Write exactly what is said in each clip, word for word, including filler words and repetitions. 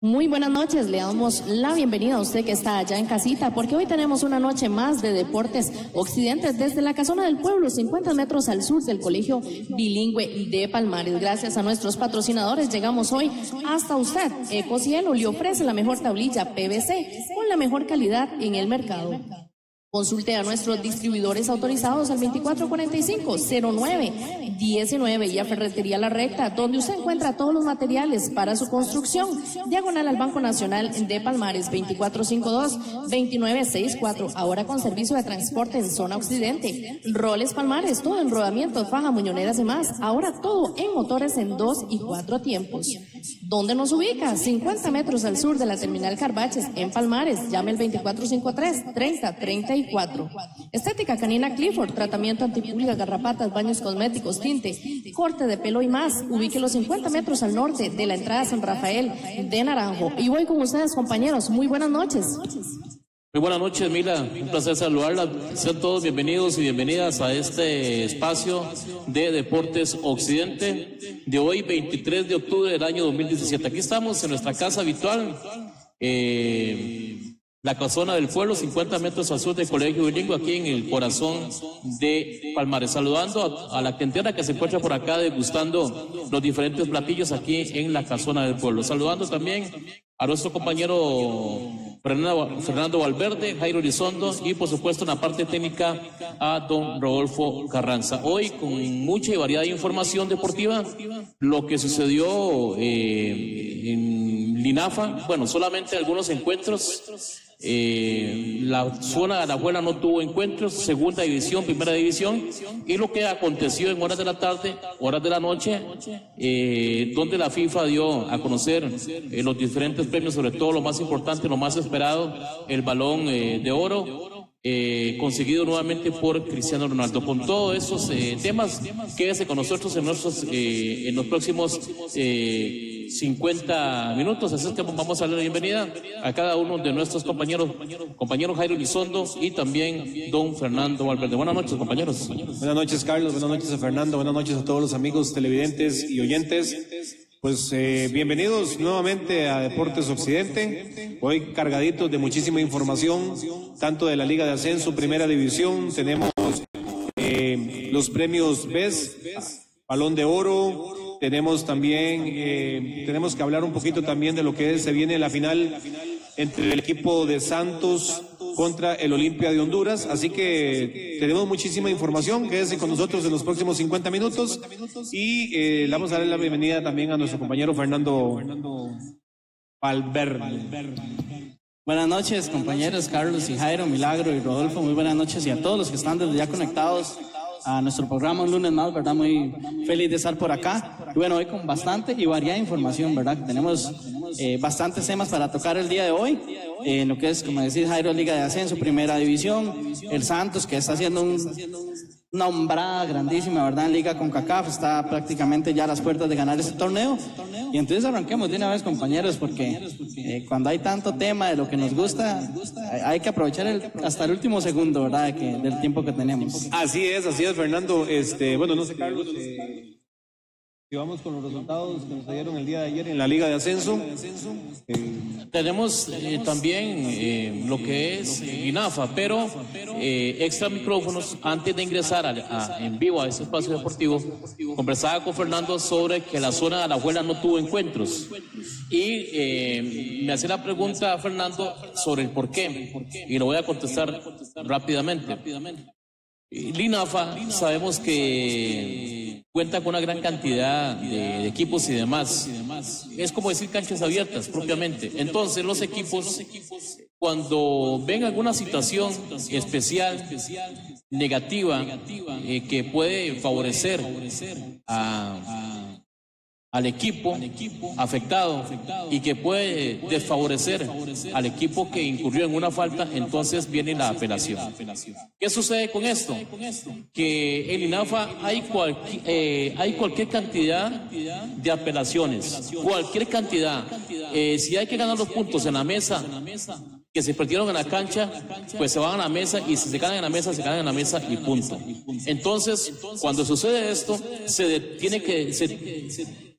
Muy buenas noches, le damos la bienvenida a usted que está allá en casita, porque hoy tenemos una noche más de Deportes Occidentes desde la Casona del Pueblo, cincuenta metros al sur del Colegio Bilingüe de Palmares. Gracias a nuestros patrocinadores llegamos hoy hasta usted. Ecocielo le ofrece la mejor tablilla P V C con la mejor calidad en el mercado. Consulte a nuestros distribuidores autorizados al veinticuatro cuarenta y cinco cero nueve diecinueve y a Ferretería La Recta, donde usted encuentra todos los materiales para su construcción. Diagonal al Banco Nacional de Palmares, veinticuatro cincuenta y dos veintinueve sesenta y cuatro. Ahora con servicio de transporte en zona occidente. Roles Palmares, todo en rodamientos, faja, muñoneras y más. Ahora todo en motores en dos y cuatro tiempos. ¿Dónde nos ubica? cincuenta metros al sur de la Terminal Carbaches, en Palmares. Llame el veinticuatro cincuenta y tres treinta treinta y cuatro. Estética Canina Clifford, tratamiento antipulga, garrapatas, baños cosméticos, tinte, corte de pelo y más. Ubique los cincuenta metros al norte de la entrada a San Rafael de Naranjo. Y voy con ustedes, compañeros. Muy buenas noches. Muy buenas noches, Mila. Un placer saludarla. Sean todos bienvenidos y bienvenidas a este espacio de Deportes Occidente de hoy, veintitrés de octubre del año dos mil diecisiete. Aquí estamos en nuestra casa habitual, eh, la Casona del Pueblo, cincuenta metros al sur del Colegio Bilingüe, aquí en el corazón de Palmares. Saludando a, a la clientela que se encuentra por acá degustando los diferentes platillos aquí en la Casona del Pueblo. Saludando también a nuestro compañero Fernando, Fernando Valverde, Jairo Elizondo y por supuesto en la parte técnica a don Rodolfo Carranza. Hoy con mucha y variada información deportiva, lo que sucedió eh, en Linafa, bueno, solamente algunos encuentros. Eh, la zona de Alajuela no tuvo encuentros, segunda división, primera división, y lo que aconteció en horas de la tarde, horas de la noche, eh, donde la FIFA dio a conocer eh, los diferentes premios, sobre todo lo más importante, lo más esperado, el balón eh, de oro. Eh, conseguido nuevamente por Cristiano Ronaldo. Con todos esos eh, temas, quédese con nosotros en, nuestros, eh, en los próximos eh, cincuenta minutos. Así es que vamos a darle la bienvenida a cada uno de nuestros compañeros, compañero Jairo Elizondo y también don Fernando Valverde. Buenas noches, compañeros. Buenas noches, Carlos. Buenas noches a Fernando. Buenas noches a todos los amigos televidentes y oyentes. Pues eh, bienvenidos nuevamente a Deportes Occidente, hoy cargaditos de muchísima información, tanto de la Liga de Ascenso, Primera División, tenemos eh, los premios B E S, Balón de Oro, tenemos también, eh, tenemos que hablar un poquito también de lo que es, se viene la final entre el equipo de Santos contra el Olimpia de Honduras, así que tenemos muchísima información, quédese con nosotros en los próximos cincuenta minutos y eh, le vamos a dar la bienvenida también a nuestro compañero Fernando Valverde. Buenas noches, compañeros Carlos y Jairo, Milagro y Rodolfo, muy buenas noches y a todos los que están desde ya conectados a nuestro programa un lunes más, ¿verdad? Muy feliz de estar por acá. Y bueno, hoy con bastante y variada información, ¿verdad? Tenemos eh, bastantes temas para tocar el día de hoy, en eh, lo que es, como decís, Jairo, Liga de Ascenso, Primera División, el Santos, que está haciendo un, una hombrada grandísima, ¿verdad? En Liga CONCACAF, está prácticamente ya a las puertas de ganar ese torneo. Y entonces arranquemos de una vez, compañeros, porque eh, cuando hay tanto tema de lo que nos gusta, hay que aprovechar el, hasta el último segundo, ¿verdad? De que, del tiempo que tenemos. Así es, así es, Fernando. Este, bueno, no sé, Carlos, eh, si vamos con los resultados que nos dieron el día de ayer en la Liga de Ascenso. Eh, Tenemos eh, también eh, lo que es Linafa, pero eh, extra micrófonos. Antes de ingresar a, a, en vivo a este espacio deportivo, conversaba con Fernando sobre que la zona de Alajuela no tuvo encuentros y eh, me hacía la pregunta a Fernando sobre el por qué, y lo voy a contestar rápidamente. Linafa, sabemos que cuenta con una gran cantidad de, de equipos y demás. Es como decir canchas abiertas propiamente. Entonces los equipos, cuando ven alguna situación especial, negativa, eh, que puede favorecer a... al equipo afectado y que puede desfavorecer al equipo que incurrió en una falta, entonces viene la apelación. ¿Qué sucede con esto? Que en Linafa hay, cualqui, eh, hay cualquier cantidad de apelaciones, cualquier cantidad. Eh, si hay que ganar los puntos en la mesa, que se perdieron en la cancha, pues se van a la mesa, y si se ganan en la mesa, se ganan en la mesa y punto. Entonces, cuando sucede esto, se tiene que... Se,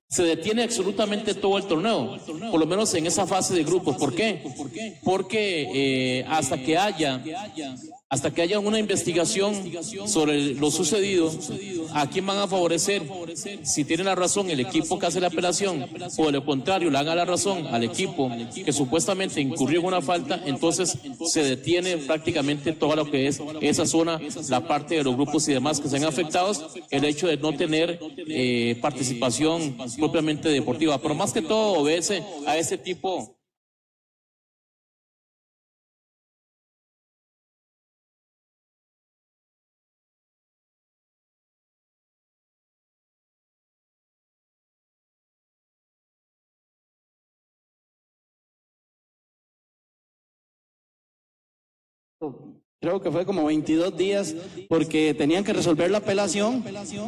se detiene absolutamente todo el torneo, por lo menos en esa fase de grupos. ¿Por qué? Porque eh, hasta que haya hasta que haya una investigación sobre lo sucedido, ¿a quién van a favorecer? Si tiene la razón el equipo que hace la apelación, o de lo contrario le haga la razón al equipo que supuestamente incurrió en una falta, entonces se detiene prácticamente todo lo que es esa zona, la parte de los grupos y demás que sean afectados, el hecho de no tener eh, participación propiamente deportiva, pero más que todo obedece a ese tipo. Creo que fue como veintidós días porque tenían que resolver la apelación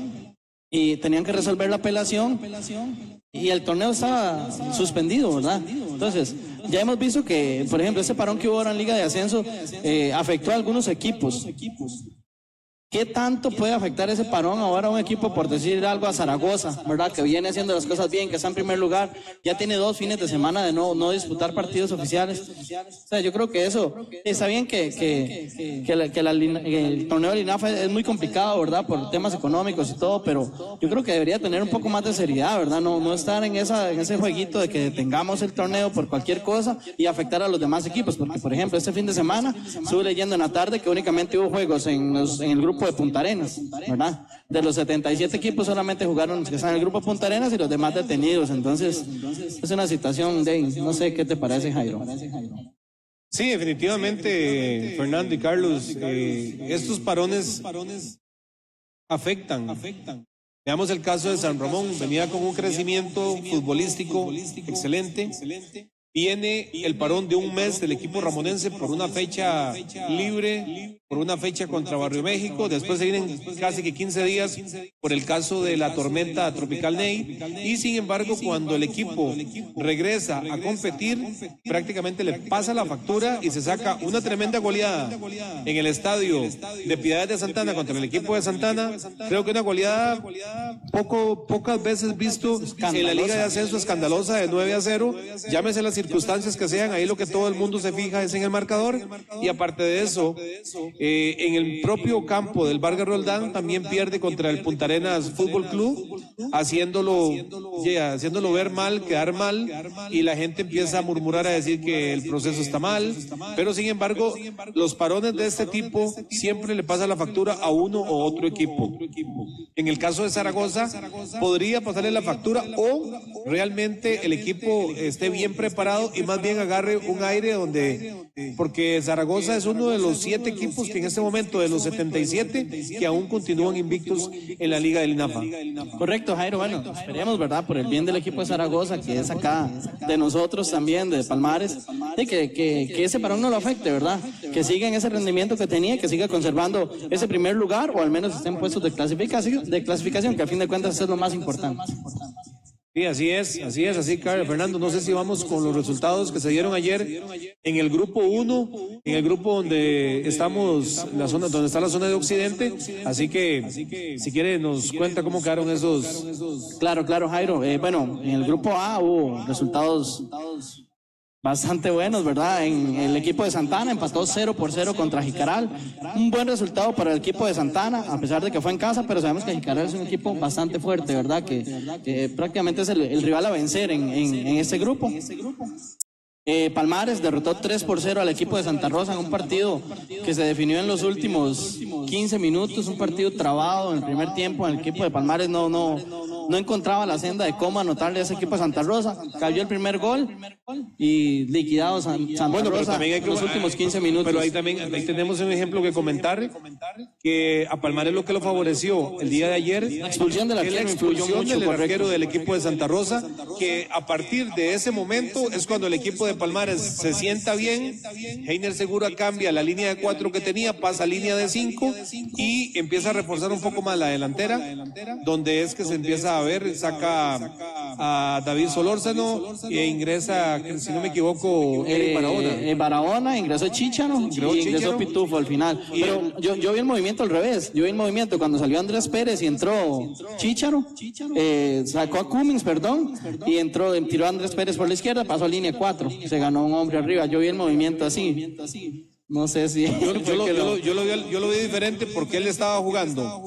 y tenían que resolver la apelación y el torneo estaba suspendido, ¿verdad? Entonces, ya hemos visto que, por ejemplo, ese parón que hubo ahora en Liga de Ascenso eh, afectó a algunos equipos. ¿Qué tanto puede afectar ese parón ahora a un equipo, por decir algo, a Zaragoza, ¿verdad? Que viene haciendo las cosas bien, que está en primer lugar, ya tiene dos fines de semana de no, no disputar partidos oficiales. O sea, yo creo que eso, está bien que, que, que, la, que la, el torneo de Linafa es muy complicado, ¿verdad? Por temas económicos y todo, pero yo creo que debería tener un poco más de seriedad, ¿verdad? No, no estar en, esa, en ese jueguito de que tengamos el torneo por cualquier cosa y afectar a los demás equipos, porque, por ejemplo, este fin de semana estuve leyendo en la tarde que únicamente hubo juegos en, los, en el grupo de Punta Arenas, ¿verdad? De los setenta y siete equipos solamente jugaron los que están en el grupo Punta Arenas y los demás detenidos. Entonces, es una situación de, no sé qué te parece, Jairo. Sí, definitivamente, Fernando y Carlos, eh, estos parones afectan. Veamos el caso de San Ramón, venía con un crecimiento futbolístico excelente. Viene el parón de un mes del equipo ramonense por una fecha libre, por una fecha contra Barrio México. Después se vienen casi que quince días por el caso de la tormenta tropical Ney. Y sin embargo, cuando el equipo regresa a competir, prácticamente le pasa la factura y se saca una tremenda goleada en el estadio de Piedades de Santana contra el equipo de Santana. Creo que una goleada poco, pocas veces visto en la Liga de Ascenso, escandalosa, de nueve a cero. Llámese las circunstancias que sean, ahí lo que todo el mundo se fija es en el marcador. Y aparte de eso, eh, en el propio campo del Vargas Roldán también pierde contra el Punta Arenas Fútbol Club, haciéndolo, yeah, haciéndolo ver mal, quedar mal, y la gente empieza a murmurar, a decir que el proceso está mal, pero sin embargo los parones de este tipo siempre le pasa la factura a uno o otro equipo. En el caso de Zaragoza podría pasarle la factura, o realmente el equipo esté bien preparado y más bien agarre un aire donde, porque Zaragoza es uno de los siete equipos que en este momento, de los setenta y siete, que aún continúan invictos en la Liga del Linafa. Correcto, Jairo. Bueno, esperemos, ¿verdad? Por el bien del equipo de Zaragoza, que es acá de nosotros también, de Palmares, de que, que, que ese parón no lo afecte, ¿verdad? Que siga en ese rendimiento que tenía, que siga conservando ese primer lugar, o al menos estén puestos de clasificación, de clasificación, que a fin de cuentas eso es lo más importante. Sí, así es, así es, así, Carlos Fernando. No sé si vamos con los resultados que se dieron ayer en el grupo uno, en el grupo donde estamos, la zona, donde está la zona de Occidente. Así que, si quiere, nos cuenta cómo quedaron esos. Claro, claro, Jairo. Eh, bueno, en el grupo A hubo resultados bastante buenos, ¿verdad? En el equipo de Santana empató cero por cero contra Jicaral. Un buen resultado para el equipo de Santana, a pesar de que fue en casa, pero sabemos que Jicaral es un equipo bastante fuerte, ¿verdad? Que, que prácticamente es el, el rival a vencer en, en, en este grupo. Eh, Palmares derrotó tres por cero al equipo de Santa Rosa en un partido que se definió en los últimos quince minutos, un partido trabado en el primer tiempo. El equipo de Palmares no, no, no encontraba la senda de cómo anotarle a ese equipo de Santa Rosa. Cayó el primer gol y liquidado San, Santa bueno, Rosa también hay que, en los últimos quince minutos. Pero ahí también ahí tenemos un ejemplo que comentar, que a Palmares lo que lo favoreció el día de ayer, la expulsión del arquero, la expulsión mucho, del arquero del equipo de Santa Rosa, que a partir de ese momento es cuando el equipo de Palmares se sienta bien. Heiner Segura cambia la línea de cuatro que tenía, pasa a línea de cinco y empieza a reforzar un poco más la delantera, donde es que se empieza ingresa a ver, saca a David Solórzano e ingresa, si no me equivoco, Eric Barahona. Eh, Barahona, ingresó Chícharo Ingresó y ingresó Chícharo. Pitufo al final. Y Pero el- yo, yo vi el movimiento al revés. Yo vi el movimiento cuando salió Andrés Pérez y entró Chícharo, eh, sacó a Cummings, perdón, y entró, tiró a Andrés Pérez por la izquierda, pasó a línea cuatro. Se ganó un hombre arriba. Yo vi el movimiento así. No sé si. Yo, yo fue lo, que yo, lo- lo, yo, lo vi, yo lo vi diferente porque él estaba jugando.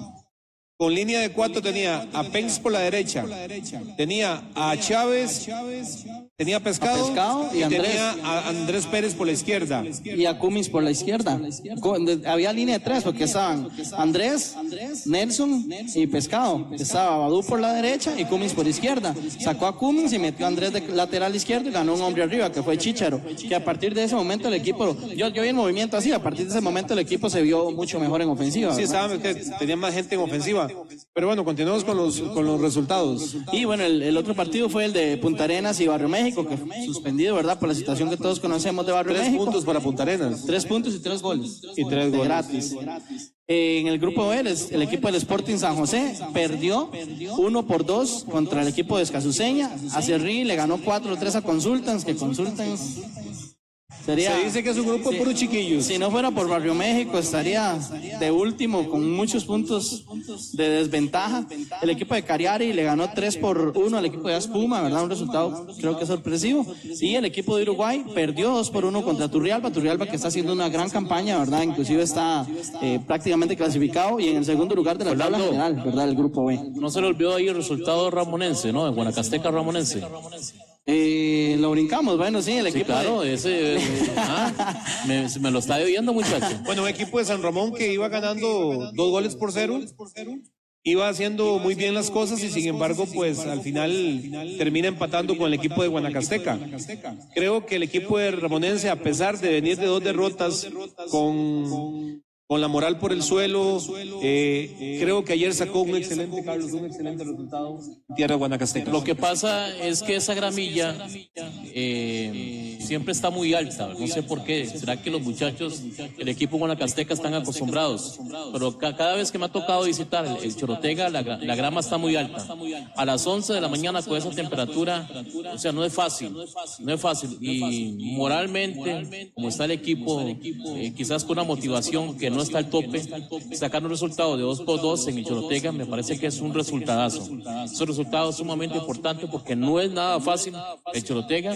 Con línea de cuatro tenía a Pence por la derecha, tenía a Chávez, tenía a Pescado, A Pescado y Andrés. tenía a Andrés Pérez por la izquierda. Y a Cummings por la izquierda. Con- de- había línea de tres porque estaban Andrés, Nelson y Pescado. Estaba Badú por la derecha y Cummings por izquierda. Sacó a Cummings y metió a Andrés de lateral izquierdo y ganó un hombre arriba que fue Chícharo. Que a partir de ese momento el equipo, yo, yo vi el movimiento así, a partir de ese momento el equipo se vio mucho mejor en ofensiva. Sí, ¿verdad? estaban, que tenían más gente en ofensiva. Pero bueno, continuamos con los, con los resultados. Y bueno, el, el otro partido fue el de Punta Arenas y Barrio México, que fue suspendido, ¿verdad? Por la situación que todos conocemos de Barrio Tres México. puntos para Punta Arenas. Tres puntos y tres goles. Y tres De goles. gratis. Eh, en el grupo B, el, el equipo del Sporting San José perdió uno por dos contra el equipo de Escasuseña. A Cerrí le ganó cuatro tres a Consultants, que Consultants sería... Se dice que es un grupo de puros chiquillos. Si no fuera por Barrio México, estaría de último con muchos puntos de desventaja. El equipo de Cariari le ganó tres por uno al equipo de Aspuma, ¿verdad? Un resultado creo que sorpresivo. Y el equipo de Uruguay perdió dos por uno contra Turrialba. Turrialba que está haciendo una gran campaña, ¿verdad? Inclusive está eh, prácticamente clasificado y en el segundo lugar de la tabla Orlando. general, ¿verdad? El grupo B. No se le olvidó ahí el resultado ramonense, ¿no? En Guanacasteca ramonense. Eh, lo brincamos, bueno, sí, el Sí, equipo claro, de... ese... eh, ah, me, me lo está debiendo, muchacho. Bueno, un equipo de San Ramón que iba ganando dos goles por cero. Iba haciendo muy bien las cosas y sin embargo, pues al final termina empatando con el equipo de Guanacasteca. Creo que el equipo de Ramonense, a pesar de venir de dos derrotas con, con la moral por el suelo, eh, creo que ayer sacó un excelente, Carlos, un excelente resultado en tierra de Guanacasteca. Lo que pasa es que esa gramilla eh, siempre está muy alta, no sé por qué. ¿Será que los muchachos, el equipo Guanacasteca están acostumbrados? Pero ca- cada vez que me ha tocado visitar el, el Chorotega, la, gra- la grama está muy alta. A las once de la mañana con esa temperatura, o sea, no es fácil, no es fácil. Y moralmente, como está el equipo, eh, quizás con una motivación que no está al tope, sacar un resultado de dos por dos en el Chorotega me parece que es un resultadazo. Es un resultado sumamente importante porque no es nada fácil el Chorotega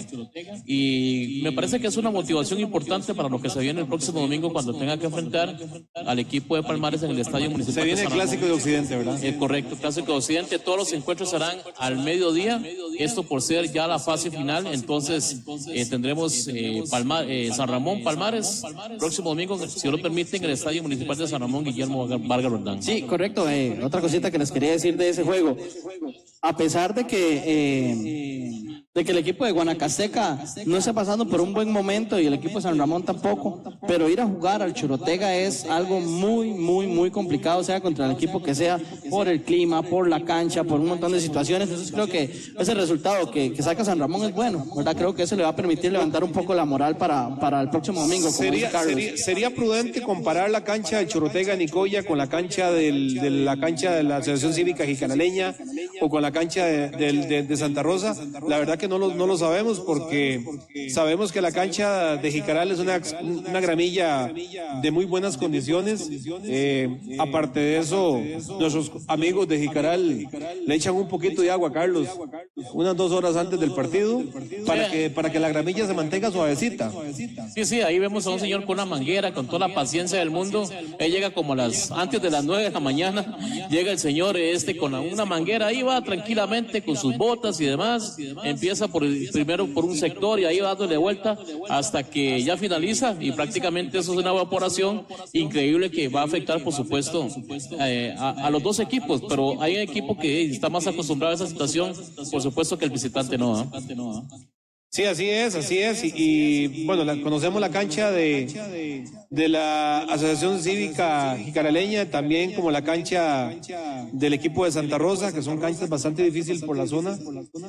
y me parece que es una motivación importante para lo que se viene el próximo domingo cuando tenga que enfrentar al equipo de Palmares en el Estadio Municipal. Se de viene el San Ramón. clásico de Occidente, ¿verdad? Es correcto, Clásico de Occidente. Todos los encuentros serán al mediodía. Esto por ser ya la fase final. Entonces eh, tendremos eh, Palma- eh, San Ramón, Palmares, próximo domingo, si Dios lo permite, en el Estadio Municipal de San Ramón, Guillermo Vargas Roldán. Sí, correcto. Eh, otra cosita que les quería decir de ese juego. A pesar de que, eh, de que el equipo de Guanacasteca no está pasando por un buen momento y el equipo de San Ramón tampoco, pero ir a jugar al Chorotega es algo muy, muy, muy complicado, sea contra el equipo que sea, por el clima, por la cancha, por un montón de situaciones. Entonces creo que ese resultado que, que saca San Ramón es bueno, ¿verdad? Creo que eso le va a permitir levantar un poco la moral para, para el próximo domingo. Como Sería, dice Carlos. sería, sería prudente comparar la cancha de Chorotega Nicoya con la cancha del, de la cancha de la Asociación Cívica Jicaraleña o con la cancha de, del- de- de Santa Rosa. La verdad que no lo, no lo sabemos porque sabemos que la cancha de Jicaral es una, una gramilla de muy buenas condiciones. Eh, aparte de eso, nuestros amigos de Jicaral le echan un poquito de agua, Carlos, unas dos horas antes del partido para que, para que la gramilla se mantenga suavecita. Sí, sí, ahí vemos a un señor con una manguera, con toda la paciencia del mundo. Él llega como a las, antes de las nueve de la mañana, llega el señor este con una manguera, ahí va tranquilamente con sus botas y demás, empieza por el, primero por un sector y ahí va dándole vuelta hasta que ya finaliza y prácticamente eso es una evaporación increíble que va a afectar, por supuesto, eh, a, a los dos equipos, pero hay un equipo que está más acostumbrado a esa situación, por supuesto que el visitante no. ¿eh? Sí, así es, así es. Y, y, bueno, la- conocemos la cancha de, de la Asociación Cívica Jicaraleña, también como la cancha del equipo de Santa Rosa, que son canchas bastante difíciles por la zona.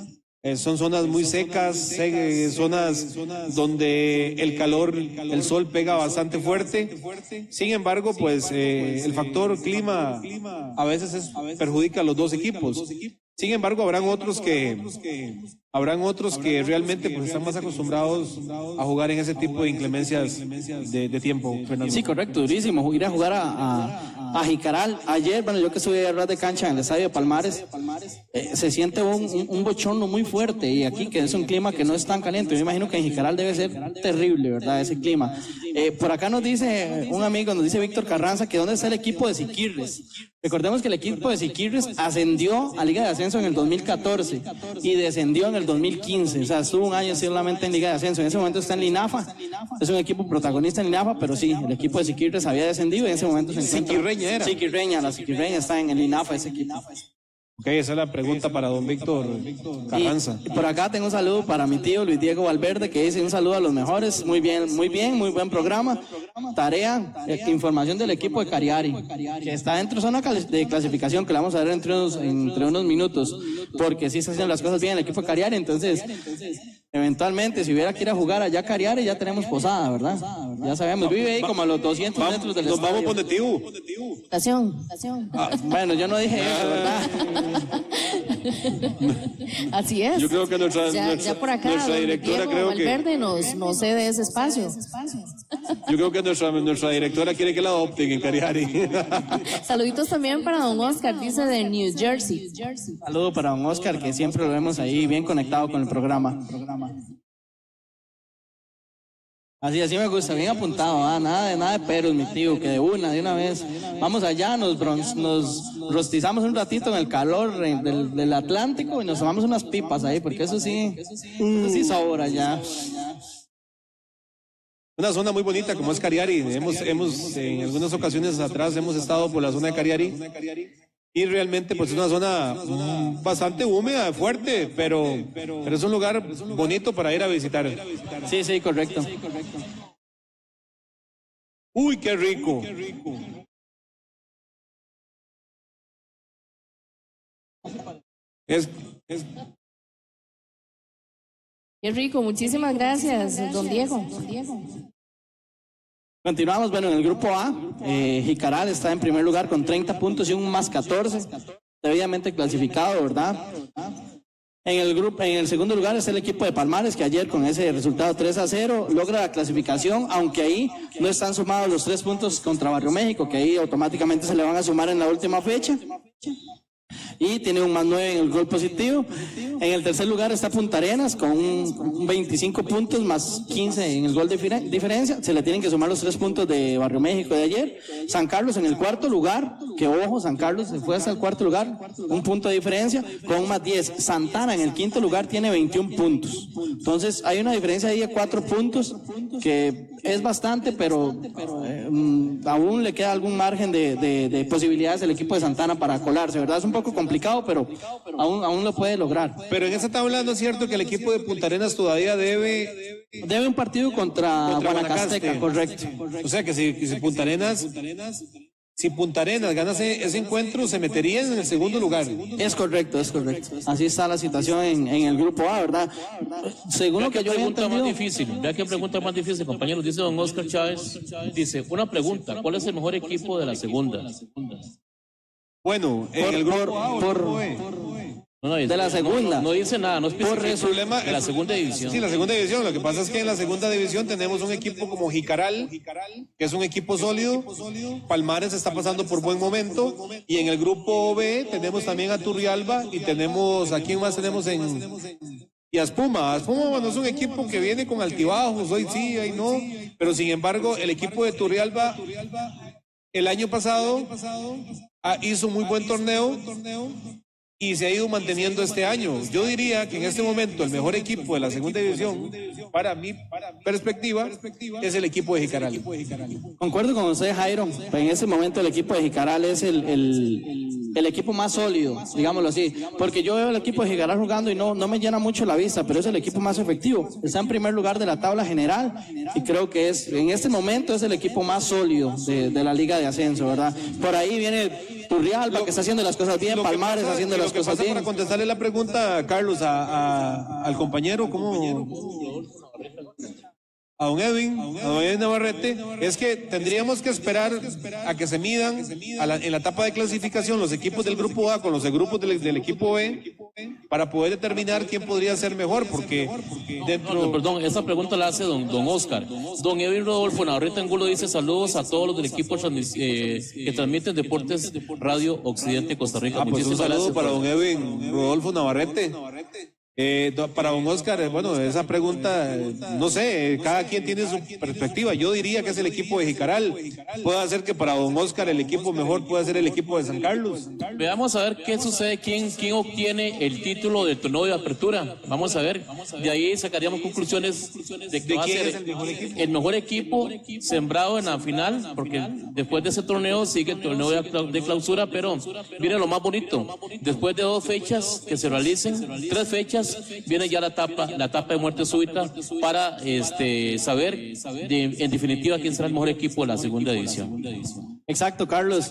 Eh, son zonas muy secas, eh, zonas donde el calor, el sol pega bastante fuerte. Sin embargo, pues eh, el factor clima a veces es, perjudica a los dos equipos. Sin embargo, habrán otros que habrán otros que realmente pues están más acostumbrados a jugar en ese tipo de inclemencias de, de tiempo, Fernando. Sí, correcto, durísimo. Ir a jugar a, a, a Jicaral. Ayer, bueno, yo que estuve a ras de cancha en el estadio de Palmares, eh, se siente un, un, un bochorno muy fuerte. Y aquí, que es un clima que no es tan caliente, yo imagino que en Jicaral debe ser terrible, ¿verdad? Ese clima. Eh, por acá nos dice un amigo, nos dice Víctor Carranza, que dónde está el equipo de Siquirres. Recordemos que el equipo de Siquirres ascendió a Liga de Ascenso en el dos mil catorce y descendió en el dos mil quince. O sea, estuvo un año solamente en Liga de Ascenso. En ese momento está en Linafa. Es un equipo protagonista en Linafa, pero sí, el equipo de Siquirres había descendido y en ese momento se encuentra... Siquirreña era. Siquirreña, la Siquirreña está en el Linafa, ese equipo. Ok, esa es la pregunta para don Víctor Carranza. Y, y por acá tengo un saludo para mi tío Luis Diego Valverde, que dice un saludo a los mejores. Muy bien, muy bien, muy buen programa. Tarea, eh, información del equipo de Cariari, que está dentro de zona de clasificación, que la vamos a ver entre unos, entre unos minutos, porque sí se hacen las cosas bien el equipo de Cariari. Entonces, eventualmente, si hubiera que ir a jugar allá a Cariari, ya tenemos posada, ¿verdad? Ya sabemos, vive ahí como a los doscientos metros del Nos estadio. vamos por Netivo. Estación, estación. Ah, bueno, yo no dije eso, ¿verdad? Así es. Yo creo que nuestra, ya, nuestra, ya por acá, nuestra don directora Diego creo Valverde que nos, nos cede ese espacio. yo creo que nuestra, nuestra directora quiere que la adopten en Cariari. Saluditos también para don Oscar, dice de New Jersey. Saludo para don Oscar, que siempre lo vemos ahí bien conectado con el programa. Así, así me gusta, bien apuntado, ¿ah? nada de nada de peros, mi tío, que de una, de una vez. Vamos allá, nos, bronz, nos rostizamos un ratito en el calor del, del Atlántico y nos tomamos unas pipas ahí, porque eso sí, eso sí sobra ya. Una zona muy bonita como es Cariari. Hemos, hemos en algunas ocasiones atrás hemos estado por la zona de Cariari. Y realmente pues es una zona mm, bastante húmeda, fuerte, pero, pero es un lugar bonito para ir a visitar. Sí, sí, correcto. Uy, qué rico. Es, es... Qué rico, muchísimas gracias, don Diego. Continuamos, bueno, en el grupo A, eh, Jicaral está en primer lugar con treinta puntos y un más catorce, debidamente clasificado, ¿verdad? En el grupo, en el segundo lugar está el equipo de Palmares, que ayer con ese resultado tres a cero logra la clasificación, aunque ahí no están sumados los tres puntos contra Barrio México, que ahí automáticamente se le van a sumar en la última fecha. Y tiene un más nueve en el gol positivo. En el tercer lugar está Punta Arenas con un veinticinco puntos más quince en el gol de diferencia. Se le tienen que sumar los tres puntos de Barrio México de ayer. San Carlos en el cuarto lugar, que ojo, San Carlos se fue hasta el cuarto lugar, un punto de diferencia con más diez. Santana en el quinto lugar tiene veintiún puntos. Entonces hay una diferencia ahí de cuatro puntos que es bastante, pero eh, aún le queda algún margen de, de, de posibilidades del equipo de Santana para colarse, ¿verdad? Es un poco complicado, pero aún, aún lo puede lograr. Pero en esa tabla no es cierto que el equipo de Punta Arenas todavía debe... Debe un partido contra, contra Guanacasteca, correcto. O sea que si, que si Punta Arenas... Si Punta Arenas gana ese, ese encuentro, se metería en el segundo lugar. Es correcto, es correcto. Así está la situación en, en el grupo A, ¿verdad? Según lo que yo había entendido... Más difícil, vea qué pregunta más difícil, compañeros. Dice don Oscar Chávez, dice, una pregunta, ¿cuál es el mejor equipo de la segunda? Bueno, en por, el grupo por, A o por, grupo B. No, no, dice, de la segunda. No, no dice nada, no es Por el problema de la segunda división. Sí, la segunda división. Lo que pasa es que en la segunda división tenemos un equipo como Jicaral, que es un equipo sólido. Palmares está pasando por buen momento. Y en el grupo B tenemos también a Turrialba y tenemos, ¿a quién más tenemos en...? Y a Espuma. A Espuma, bueno, es un equipo que viene con altibajos, hoy sí, hoy no. Pero sin embargo, el equipo de Turrialba, el año pasado, hizo muy buen torneo. Y se ha ido manteniendo este año. Yo diría que en este momento el mejor equipo de la segunda división, para mi perspectiva, es el equipo de Jicaral. Concuerdo con usted, Jairo. En ese momento el equipo de Jicaral es el, el, el equipo más sólido, digámoslo así. Porque yo veo el equipo de Jicaral jugando y no, no me llena mucho la vista, pero es el equipo más efectivo. Está en primer lugar de la tabla general y creo que es, en este momento es el equipo más sólido de, de la Liga de Ascenso, ¿verdad? Por ahí viene Turrialba, que está haciendo las cosas bien, Palmares pasa, haciendo las cosas bien. Para contestarle la pregunta, Carlos, a, a, al compañero, ¿cómo? A don Edwin, a don Edwin Navarrete, es que tendríamos que esperar a que se midan a la, en la etapa de clasificación los equipos del grupo A con los grupos del, del equipo B para poder determinar quién podría ser mejor, porque dentro... No, no, perdón, esa pregunta la hace don, don Oscar. Don Edwin Rodolfo Navarrete Angulo dice saludos a todos los del equipo eh, que transmiten Deportes Radio Occidente Costa Rica. Ah, pues un saludo para don Edwin Rodolfo Navarrete. Eh, para don Oscar, eh, bueno, esa pregunta, eh, no sé, eh, cada quien tiene su perspectiva. Yo diría que es el equipo de Jicaral. Puede ser que para don Oscar el equipo mejor puede ser el equipo de San Carlos. Veamos a ver qué sucede, quién, quién obtiene el título del torneo de apertura. Vamos a ver, de ahí sacaríamos conclusiones de que ¿De va a quién ser es el mejor equipo? el mejor equipo sembrado en la final, porque después de ese torneo sigue el torneo de clau- de clausura, pero miren lo más bonito, después de dos fechas que se realicen, tres fechas, viene ya la etapa, la etapa de muerte súbita para este saber de, en definitiva quién será el mejor equipo de la segunda división. Exacto, Carlos.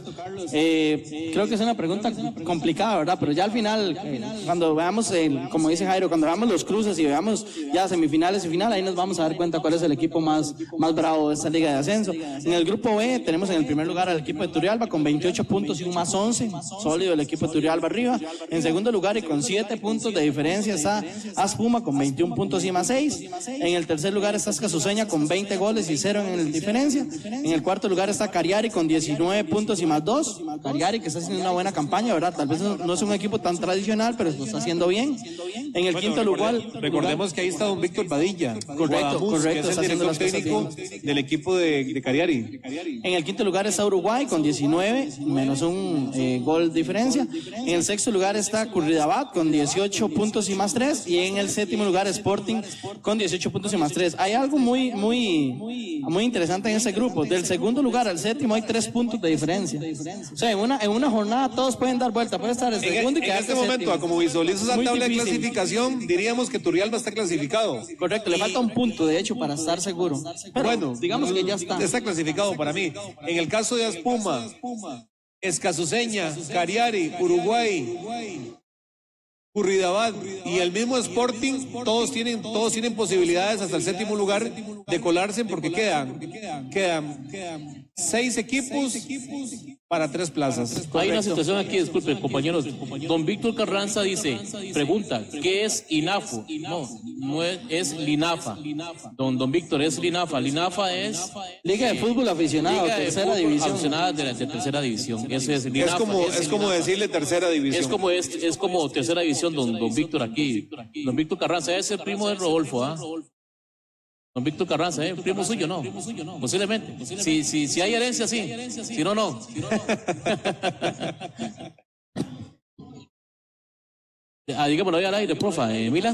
Eh, creo que es una pregunta complicada, ¿verdad? Pero ya al final, eh, cuando veamos, el, como dice Jairo, cuando veamos los cruces y veamos ya semifinales y final, ahí nos vamos a dar cuenta cuál es el equipo más, más bravo de esta liga de ascenso. En el grupo B tenemos en el primer lugar al equipo de Turrialba con veintiocho puntos y un más once, sólido el equipo de Turrialba arriba. En segundo lugar y con siete puntos de diferencia está Aspuma con veintiún puntos y más seis. En el tercer lugar está Escasuseña con veinte goles y cero en diferencia. En el cuarto lugar está Cariari con diecinueve puntos y más dos. Cariari que está haciendo una buena campaña, ¿verdad? Tal vez no, no es un equipo tan tradicional, pero lo está haciendo bien. En el Bueno, quinto recorde- lugar... recordemos que ahí está don Víctor Padilla, Correcto, Guadamuz, correcto, que es está el haciendo director las cosas técnico bien. del equipo de, de Cariari. En el quinto lugar está Uruguay con diecinueve, menos un eh, gol diferencia. En el sexto lugar está Curridabat con dieciocho puntos y más tres. Y en el séptimo lugar Sporting con dieciocho puntos y más tres. Hay algo muy, muy, muy interesante en ese grupo. Del segundo lugar al séptimo hay tres puntos de diferencia. O sea, en una, en una jornada todos pueden dar vuelta. Puede estar el En, segundo y en quedarse este momento, séptimo. a como visualizo esa Muy tabla de difícil. clasificación, diríamos que Turrialba está clasificado. Correcto, le falta un punto, de hecho, para estar seguro. Pero Bueno, digamos que ya está. Está clasificado para mí. En el caso de Aspuma, Escasuseña, Cariari, Uruguay, Curridabat y el mismo Sporting, todos tienen, todos tienen posibilidades hasta el séptimo lugar de colarse porque quedan, quedan seis equipos para tres plazas. Hay una situación aquí, disculpe, compañeros. Don Víctor Carranza dice, pregunta, ¿qué es INAFO? No, no es, es LINAFA. Don, don Víctor, es LINAFA. LINAFA es... Liga de Fútbol Aficionado, Liga de tercera Fútbol división. Aficionada de, la, de tercera división. Eso es Es LINAFA. como, ese es como LINAFA. decirle tercera división. Es como, es, es como tercera división, don, don Víctor aquí. Don Víctor Carranza es el primo de Rodolfo, ¿ah? Don Víctor Carranza, ¿eh? Primo suyo, no. Posiblemente. Si, si, si hay herencia, sí. Si no, no. Ah, digámoslo ahí al aire, profa. Eh, Mila.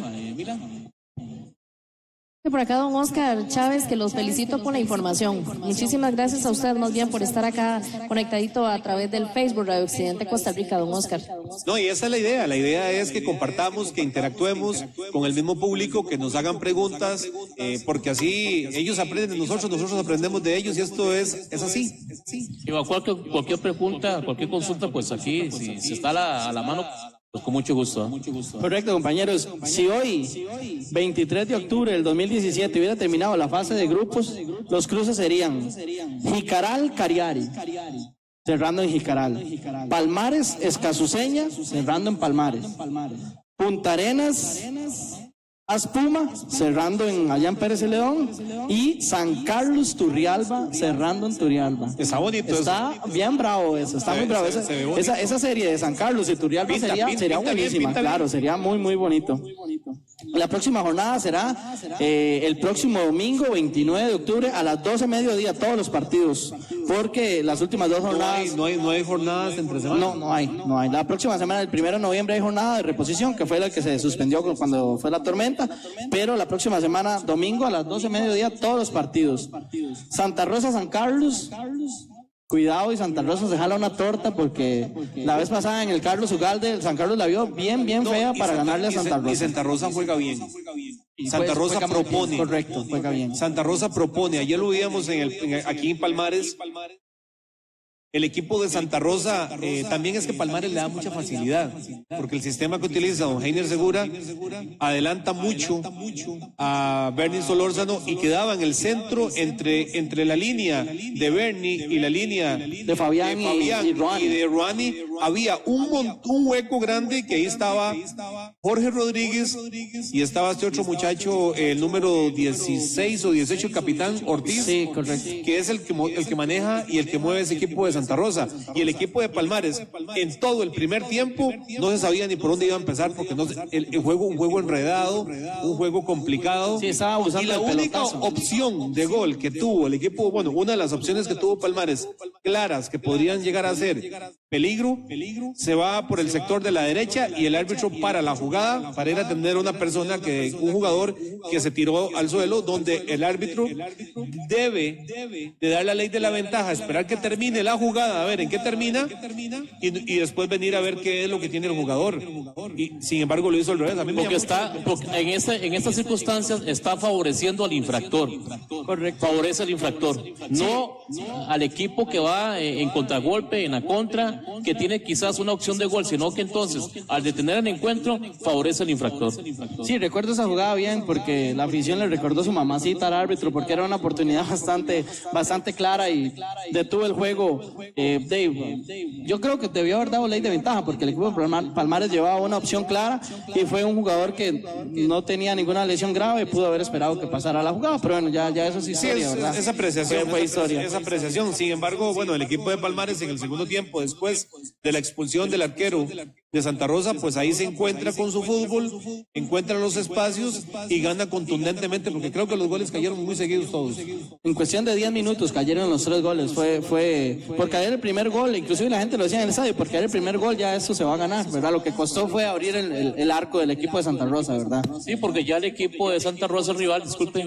Por acá don Oscar Chávez, que los felicito por la información. Muchísimas gracias a usted más bien por estar acá conectadito a través del Facebook Radio Occidente Costa Rica, don Oscar. No, y esa es la idea. La idea es que compartamos, que interactuemos con el mismo público, que nos hagan preguntas, eh, porque así ellos aprenden de nosotros, nosotros aprendemos de ellos y esto es, es así. Igual cualquier, cualquier pregunta, cualquier consulta, pues aquí, si, si está a la, a la mano, pues con mucho gusto. ¿eh? Correcto, compañeros. Si hoy, veintitrés de octubre del dos mil diecisiete, hubiera terminado la fase de grupos, los cruces serían Jicaral, Cariari, cerrando en Jicaral. Palmares, Escasuseña, cerrando en Palmares. Punta Arenas, Aspuma, cerrando en allá en Pérez León. Y San Carlos, Turrialba, cerrando en Turrialba. Está bonito Está bien bravo eso, está Se muy ve- bravo. se- Esa, se ve bonito. esa, esa serie de San Carlos y Turrialba Pinta, sería, pinta, sería pinta bien, buenísima, pinta bien. claro, sería muy, muy bonito. La próxima jornada será eh, el próximo domingo, veintinueve de octubre, a las doce mediodía, todos los partidos, porque las últimas dos No hay, jornadas... no hay, no hay jornadas entre semana. No, no hay, no hay. La próxima semana, el primero de noviembre, hay jornada de reposición, que fue la que se suspendió cuando fue la tormenta, pero la próxima semana, domingo, a las doce mediodía, todos los partidos. Santa Rosa, San Carlos... Cuidado y Santa Rosa se jala una torta porque la vez pasada en el Carlos Ugalde, San Carlos la vio bien, bien No, fea y para Santa- ganarle a y Santa San- Rosa. Y Santa Rosa juega bien. Y Santa pues, Rosa juega muy bien, propone. correcto, juega bien. Santa Rosa propone. Ayer lo veíamos en el, en- aquí en Palmares. El equipo de Santa Rosa, eh, también es que Palmares le da mucha facilidad, porque el sistema que utiliza don Heiner Segura adelanta mucho a Bernie Solórzano y quedaba en el centro entre, entre la línea de Bernie y la línea de Fabián, de Fabián y, y, y, Ronnie. y de Ronnie. Había un, un hueco grande que ahí estaba Jorge Rodríguez y estaba este otro muchacho, el número dieciséis o dieciocho, el capitán Ortiz, sí, correcto, que es el que, el que maneja y el que mueve ese equipo de Santa Rosa. Y el equipo de Palmares, en todo el primer tiempo, no se sabía ni por dónde iba a empezar, porque no, el, el juego, un juego enredado, un juego complicado. Sí, estaba usando y la el única pelotazo. opción de gol que tuvo el equipo, bueno, una de las opciones que tuvo Palmares, claras, que podrían llegar a ser peligro, se va por el sector de la derecha y el árbitro para la jugada para ir a atender a una persona, que un jugador que se tiró al suelo, donde el árbitro debe de dar la ley de la ventaja, esperar que termine la jugada, a ver en qué termina, y, y después venir a ver qué es lo que tiene el jugador. Y sin embargo lo hizo al revés. A mí me porque está, porque en, este, en estas circunstancias está favoreciendo al infractor. Correcto. Favorece al infractor, no al equipo que va en contragolpe, en la contra, que tiene quizás una opción de gol, sino que entonces, al detener el encuentro, favorece al infractor. Sí, recuerdo esa jugada bien, porque la afición le recordó su mamacita al árbitro, porque era una oportunidad bastante, bastante clara y detuvo el juego. Eh, Dave, yo creo que debió haber dado ley de ventaja, porque el equipo de Palmar, Palmares llevaba una opción clara y fue un jugador que no tenía ninguna lesión grave, pudo haber esperado que pasara la jugada, pero bueno, ya, ya eso es historia, sí, es, ¿verdad? Esa apreciación, fue, fue esa, historia. esa apreciación. Sin embargo, bueno, el equipo de Palmares en el segundo tiempo, después de la expulsión del arquero de Santa Rosa, pues ahí se encuentra con su fútbol, encuentra los espacios y gana contundentemente, porque creo que los goles cayeron muy seguidos todos. En cuestión de diez minutos cayeron los tres goles, fue, fue por caer el primer gol, inclusive la gente lo decía en el estadio, por caer el primer gol ya eso se va a ganar, ¿verdad? Lo que costó fue abrir el, el, el arco del equipo de Santa Rosa, ¿verdad? Sí, porque ya el equipo de Santa Rosa, rival, disculpe,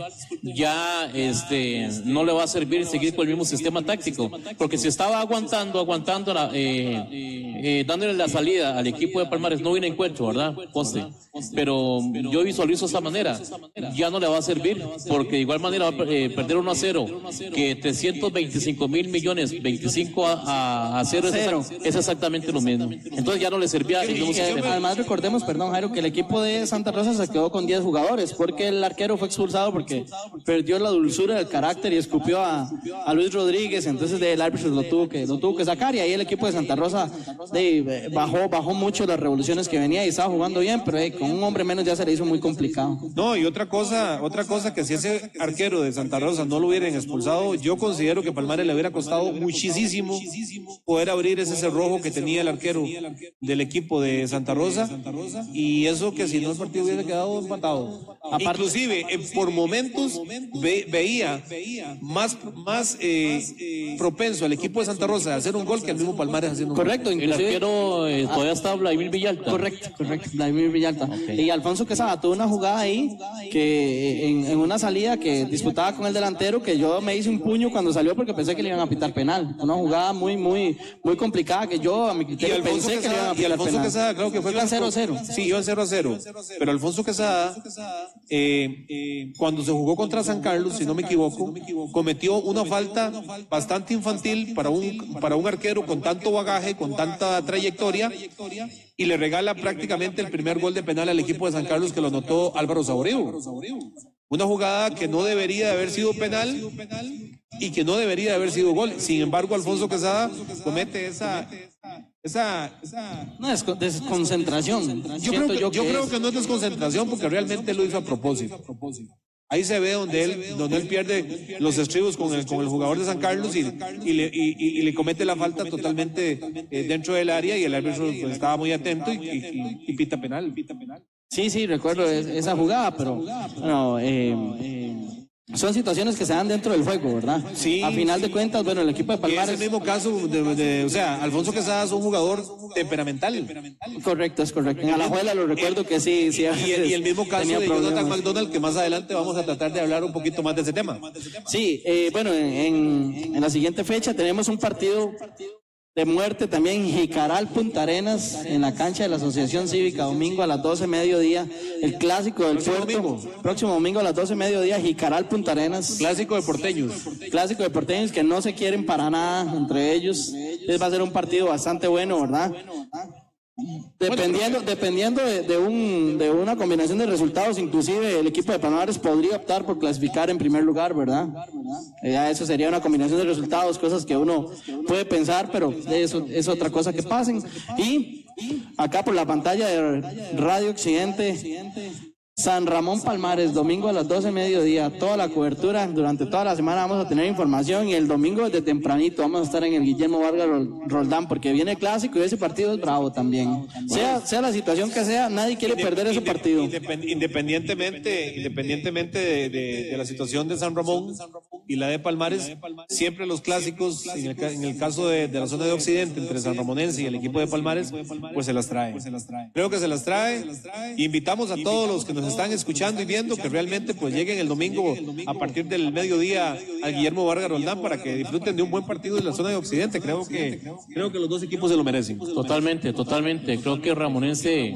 ya este no le va a servir seguir con el mismo sistema táctico, porque si estaba aguantando, aguantando, la, eh, eh, dándole la salida al equipo de Palmares, no viene encuentro, ¿verdad? Poste. Pero yo visualizo de esta manera, ya no le va a servir, porque de igual manera va a eh, perder uno a cero, que trescientos veinticinco mil millones, veinticinco a, a cero, es, exact, es exactamente lo mismo. Entonces ya no le servía. Sí, y además recordemos, perdón Jairo, que el equipo de Santa Rosa se quedó con diez jugadores, porque el arquero fue expulsado porque perdió la dulzura del carácter y escupió a, a Luis Rodríguez, entonces el árbitro lo tuvo que lo tuvo que sacar, y ahí el equipo de Santa Rosa de, bajó bajó mucho las revoluciones que venía y estaba jugando bien, pero eh, con un hombre menos ya se le hizo muy complicado. No, y otra cosa, otra cosa que si ese arquero de Santa Rosa no lo hubieran expulsado, yo considero que Palmares le hubiera costado muchísimo poder abrir ese cerrojo que tenía el arquero del equipo de Santa Rosa, y eso que si no el partido hubiera quedado empatado. Aparte, inclusive eh, por momentos ve, veía más, más eh, propenso al equipo de Santa Rosa a hacer un gol que al mismo Palmares haciendo un correcto, gol. El arquero eh, todavía está Vladimir Villalta. Correcto, correcto, Vladimir Villalta. Okay. Y Alfonso Quesada tuvo una jugada ahí que en, en una salida que disputaba con el delantero, que yo me hice un puño cuando salió porque pensé que le iban a pitar penal. Una jugada muy, muy, muy complicada que yo a mi criterio pensé Quesada, que le iban a pitar y Alfonso penal. Quesada creo que fue iban cero a cero. Sí, iban cero a cero. Pero Alfonso Quesada, eh, eh, cuando se jugó contra San Carlos, si no me equivoco, cometió una falta bastante infantil para un, para un arquero con tanto bagaje, con tanta trayectoria, y le regala prácticamente el primer gol de penal al equipo de San Carlos, que lo anotó Álvaro Saborío. Una jugada que no debería de haber sido penal y que no debería de haber sido gol. Sin embargo, Alfonso Quesada comete esa... Esa, esa... No, es desconcentración. Yo, creo que, yo, yo que creo es... que no es desconcentración, porque realmente lo hizo a propósito. Ahí se ve donde él, donde él pierde los estribos con el, con el jugador de San Carlos y, y, le, y, y le comete la falta totalmente eh, dentro del área, y el árbitro pues, estaba muy atento y, y, y pita penal. Sí, sí, recuerdo esa jugada, pero bueno, eh, eh, son situaciones que se dan dentro del juego, ¿verdad? Sí. A final de cuentas, bueno, el equipo de Palmares... Es el mismo caso, de, de, o sea, Alfonso Quesada es un jugador temperamental. Correcto, es correcto. En Alajuela lo recuerdo el, que sí, sí. Y, y el mismo caso de problemas. Jonathan McDonald, que más adelante vamos a tratar de hablar un poquito más de ese tema. Sí, eh, bueno, en, en la siguiente fecha tenemos un partido de muerte también, Jicaral Punta Arenas, en la cancha de la Asociación Cívica, domingo a las doce mediodía, el clásico del puerto, domingo. próximo domingo a las doce mediodía, Jicaral Punta Arenas. Clásico de porteños. Clásico de porteños que no se quieren para nada entre ellos. Les va a ser un partido bastante bueno, ¿verdad? Dependiendo, dependiendo de, de, un, de una combinación de resultados, inclusive el equipo de Palmares podría optar por clasificar en primer lugar, ¿verdad? Ya eso sería una combinación de resultados, cosas que uno puede pensar, pero eso es otra cosa que pasen. Y acá por la pantalla de Radio Occidente, San Ramón Palmares, domingo a las doce mediodía, toda la cobertura, durante toda la semana vamos a tener información y el domingo desde tempranito vamos a estar en el Guillermo Vargas Roldán porque viene el clásico y ese partido es bravo también. Sea, sea la situación que sea, nadie quiere perder ese partido. Independientemente, independientemente de, de, de la situación de San Ramón y la de Palmares, siempre los clásicos, en el, en el caso de, de la zona de Occidente, entre San Ramonense y el equipo de Palmares, pues se las trae. Creo que se las trae. Invitamos a todos los que nos están escuchando y viendo que realmente pues lleguen el domingo a partir del mediodía al Guillermo Vargas Roldán para que disfruten de un buen partido en la zona de Occidente. Creo que creo que los dos equipos se lo merecen. Totalmente, totalmente. Creo que Ramonense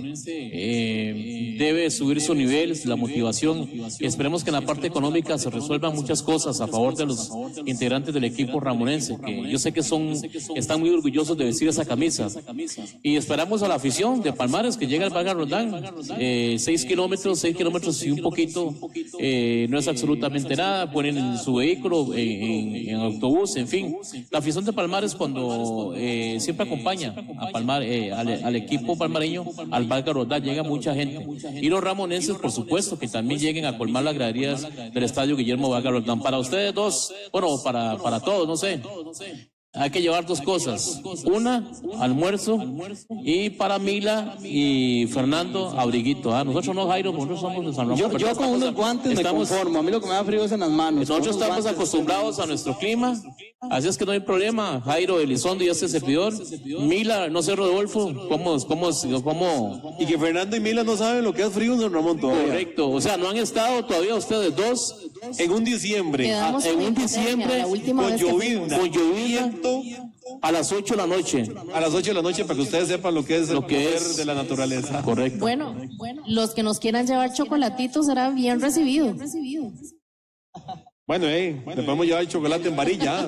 eh, debe subir su nivel, la motivación. Y esperemos que en la parte económica se resuelvan muchas cosas a favor de los integrantes del equipo ramonense, que yo sé que son están muy orgullosos de vestir esa camisa. Y esperamos a la afición de Palmares que llegue al Vargas Roldán. Eh, seis kilómetros, seis kilómetros y un poquito, eh, no es absolutamente nada. Ponen su vehículo en, en, en autobús, en fin. La afición de Palmares cuando eh, siempre acompaña a Palmar, eh, al, al equipo palmareño, al Vargas Roldán, llega mucha gente. Y los ramonenses, por supuesto, que también lleguen a colmar las graderías del estadio Guillermo Vargas Roldán. Para ustedes dos, bueno, para, para todos, no sé. Hay que llevar dos cosas. Una, almuerzo, y para Mila y Fernando, abriguito. ¿Ah? Nosotros no, Jairo, nosotros somos de San Ramón. Yo, yo con unos guantes estamos, me conformo. A mí lo que me da frío es en las manos. Nosotros estamos acostumbrados a nuestro clima, así es que no hay problema. Jairo Elizondo y este servidor. Mila, no sé, Rodolfo, ¿cómo, cómo, cómo? Y que Fernando y Mila no saben lo que es frío en San Ramón todavía. Correcto, o sea, no han estado todavía ustedes dos en un diciembre. Ah, en un diciembre con llovizna. Con llovizna. A las ocho de la noche. A las ocho de la noche para que ustedes sepan lo que es lo el que poder es de la naturaleza. Correcto. Bueno, bueno, los que nos quieran llevar chocolatitos será bien recibido. Bueno, eh, le podemos llevar el chocolate en varilla.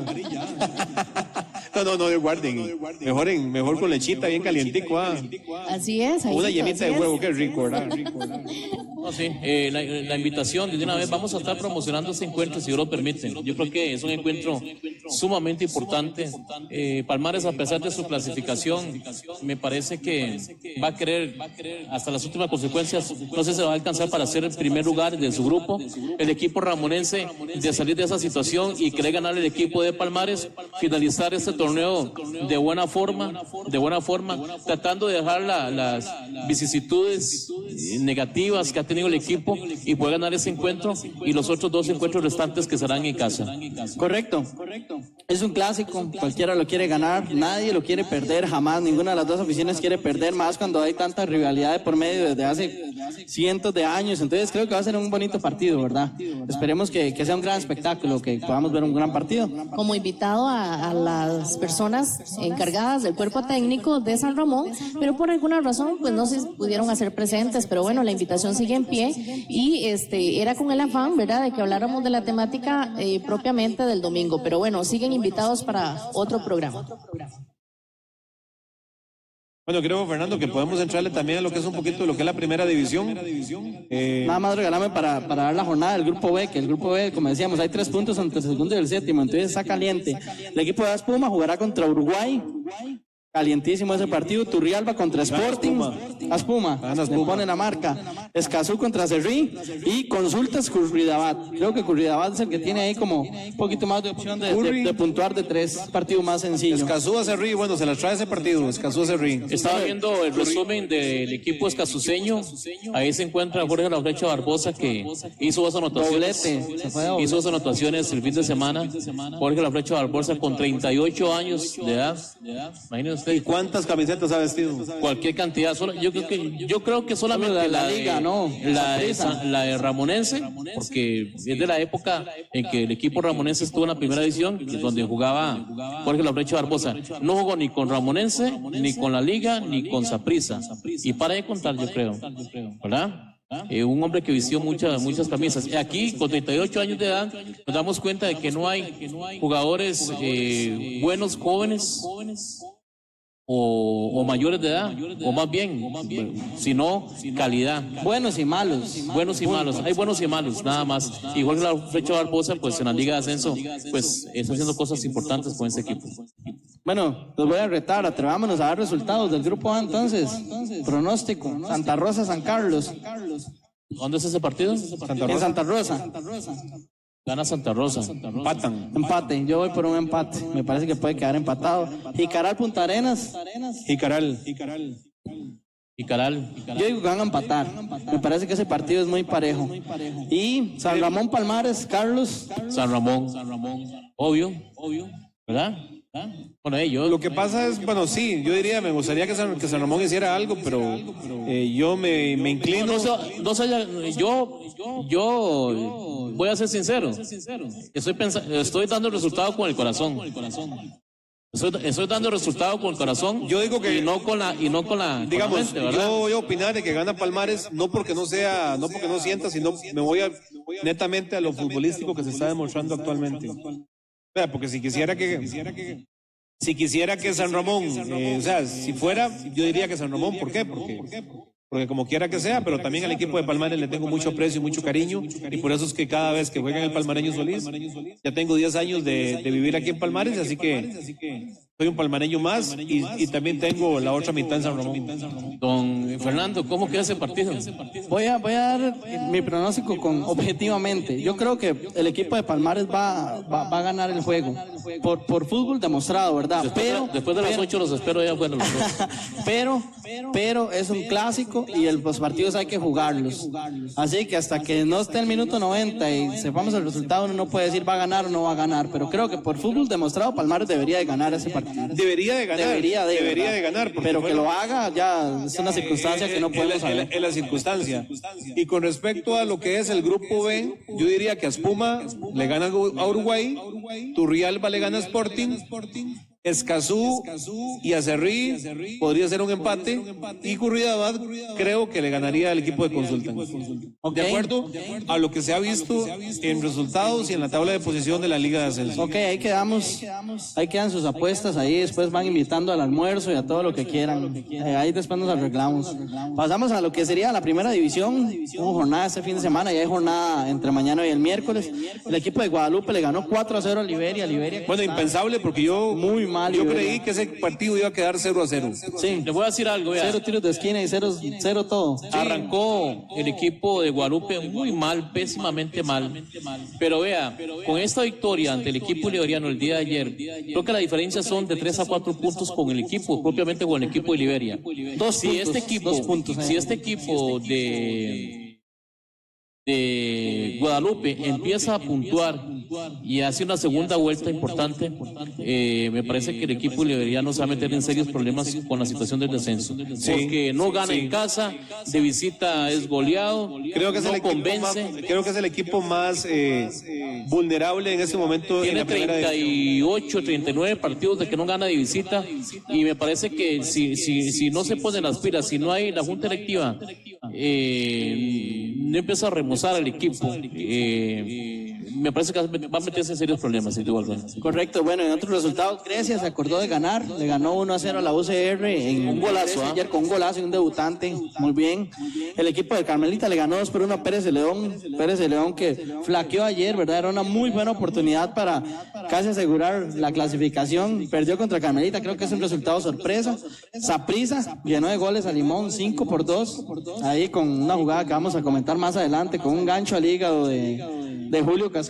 No, no, no, guarden. Mejor, en, mejor con lechita bien calientico. Ah. Así es. Una yemita de huevo, qué rico, ¿verdad? No, sí, eh, la, la invitación de una vez, vamos a estar promocionando este encuentro si Dios lo permite. Yo creo que es un encuentro sumamente importante. Eh, Palmares, a pesar de su clasificación, me parece que va a querer, hasta las últimas consecuencias, no sé si se va a alcanzar para ser el primer lugar de su grupo. El equipo ramonense de salir de esa situación y querer ganar el equipo de Palmares, finalizar este torneo de buena forma, de buena forma, tratando de dejar la, las vicisitudes negativas que ha tenido el equipo y poder ganar ese encuentro y los otros dos encuentros restantes que serán en casa. Correcto, es un clásico, cualquiera lo quiere ganar, nadie lo quiere perder, jamás, ninguna de las dos aficiones quiere perder, más cuando hay tanta rivalidad de por medio desde hace cientos de años. Entonces creo que va a ser un bonito partido, ¿verdad? Esperemos que, que sea un gran espectáculo, que podamos ver un gran partido. Como invitado a, a las personas encargadas del cuerpo técnico de San Ramón, pero por alguna razón pues no se pudieron hacer presentes, pero bueno, la invitación sigue en pie y este era con el afán, ¿verdad?, de que habláramos de la temática eh, propiamente del domingo, pero bueno, siguen invitados para otro programa. Bueno, creo, Fernando, que podemos entrarle también a lo que es un poquito de lo que es la primera división. Eh... Nada más regalame para, para dar la jornada del grupo B, que el grupo B, como decíamos, hay tres puntos entre el segundo y el séptimo, entonces está caliente. El equipo de Espuma jugará contra Uruguay. Calientísimo ese partido. Turrialba contra Sporting. Aspuma, le pone la marca. Escazú contra Cerrí y Consultas Curridabat. Creo que Curridabat es el que tiene ahí como un poquito más de opción de, de, de puntuar de tres. Partido más sencillo. Escazú a Cerrí, bueno, se las trae ese partido. Escazú a Cerrí. Estaba viendo el resumen del equipo escazuseño. Ahí se encuentra Jorge La Flecha Barbosa, que hizo dos anotaciones. Doblete. Hizo dos anotaciones el fin de semana. Jorge La Flecha Barbosa con treinta y ocho años de edad. Imagínense usted. ¿Y cuántas camisetas ha vestido? Cualquier cantidad. Solo, yo creo que yo creo que solamente la, la, la liga, de, no. La, de, la de Ramonense, porque es de la época en que el equipo ramonense estuvo en la primera división, donde jugaba Jorge Labrecho Barbosa. No jugó ni con Ramonense, ni con la liga, ni con Saprissa. Y para de contar, yo creo, ¿verdad? Eh, un hombre que vistió muchas muchas camisas. Y aquí, con treinta y ocho años de edad, nos damos cuenta de que no hay jugadores eh, buenos, jóvenes o, o mayores de edad, o más bien, sino calidad. Buenos y malos. Buenos y malos. Hay buenos y malos, nada más. Igual que la Flecha Barbosa, pues en la Liga de Ascenso, pues está haciendo cosas importantes con este equipo. Bueno, los voy a retar, atrevámonos a dar resultados del grupo A entonces. Pronóstico, Santa Rosa, San Carlos. ¿Dónde es ese partido? Santa En Rosa. Santa Rosa. Gana Santa Rosa. Empatan. Empate, yo voy por un empate. Me parece que puede quedar empatado. Jicaral, Punta Arenas. Jicaral. Y Caral. Yo digo que van a empatar. Me parece que ese partido es muy parejo. Y San Ramón, Palmares, Carlos. San Ramón. Obvio, obvio. ¿Verdad? Bueno, eh, yo, Lo que pasa es, bueno, sí, yo diría, me gustaría que San, que San Ramón hiciera algo, pero eh, yo me, me inclino. No, no, no sé, yo, yo voy a ser sincero. Estoy pensando, estoy dando el resultado con el corazón. Estoy, estoy dando el resultado con el corazón. Yo digo que y no con la y no con la, digamos, con la mente, ¿verdad? yo voy a opinar de que gana Palmares, no porque no sea, no porque no sienta, sino me voy a netamente a lo futbolístico que se está demostrando actualmente. Vea, porque si quisiera que, si quisiera que San Ramón, eh, o sea, si fuera, yo diría que San Ramón, ¿por qué? Porque, porque como quiera que sea, pero también al equipo de Palmares le tengo mucho aprecio y mucho cariño, y por eso es que cada vez que juegan el Palmareño Solís, ya tengo diez años de, de vivir aquí en Palmares, así que soy un palmareño más, y, y también tengo la otra mitad en San Ramón. Don Fernando, ¿cómo queda ese partido? Voy a, voy a dar mi pronóstico con objetivamente. Yo creo que el equipo de Palmares va, va, va a ganar el juego. Por, por fútbol demostrado, ¿verdad? Después, pero, de, después de las ocho los espero ya, bueno, los dos. pero, pero es un clásico y el, los partidos hay que jugarlos. Así que hasta que no esté el minuto noventa y sepamos el resultado, uno no puede decir va a ganar o no va a ganar. Pero creo que por fútbol demostrado, Palmares debería de ganar ese partido. Debería de ganar. Debería de, debería de ganar. Pero que lo haga ya es una circunstancia que no podemos saber. Es la circunstancia. Y con respecto a lo que es el grupo B, yo diría que Aspuma le gana a Uruguay, Turrialba le gana a Sporting, Escazú y Acerrí podría ser un empate, y Curridabat creo que le ganaría al equipo de Consultan. Okay. De acuerdo a lo que se ha visto en resultados y en la tabla de posición de la Liga de Ascenso. Ok, ahí quedamos, ahí quedan sus apuestas, ahí después van invitando al almuerzo y a todo lo que quieran. Eh, ahí después nos arreglamos. Pasamos a lo que sería la primera división. Hubo jornada este fin de semana y hay jornada entre mañana y el miércoles. El equipo de Guadalupe le ganó cuatro a cero a Liberia. Liberia Bueno, impensable, porque yo muy mal. Yo Liberia. creí que ese partido iba a quedar cero a cero. Sí, Le voy a decir algo, vea. cero tiros de esquina y cero, cero todo. Arrancó el equipo de Guadalupe muy mal, pésimamente mal. Pero vea, con esta victoria ante el equipo liberiano el día de ayer, creo que la diferencia son de tres a cuatro puntos con el equipo, propiamente con el equipo de Liberia. Dos si puntos, este equipo, dos puntos, si este equipo de de Guadalupe empieza a puntuar y hace una segunda vuelta importante, eh, me parece que el equipo liberiano se va a meter en serios problemas con la situación del descenso, Sí, porque no gana sí. en casa, de visita es goleado, Creo que es, no el, equipo convence. más, creo que es el equipo más eh, vulnerable en este momento en Tiene la primera treinta división. y ocho, treinta y nueve partidos de que no gana de visita, y me parece que si, si, si no se ponen las pilas, si no hay la junta electiva, eh, no empieza a remozar al equipo, eh, me parece que va a meterse en serios problemas, sin duda alguna. Correcto, bueno, en otros resultados, Grecia se acordó de ganar, le ganó uno a cero a la U C R en un golazo, ayer con un golazo y un debutante, muy bien. El equipo de Carmelita le ganó dos por uno a Pérez de León, Pérez de León que flaqueó ayer, ¿verdad? Era una muy buena oportunidad para casi asegurar la clasificación, perdió contra Carmelita, creo que es un resultado sorpresa. Saprissa llenó de goles a Limón, cinco por dos, ahí con una jugada que vamos a comentar más adelante, con un gancho al hígado de, de Julio Castillo.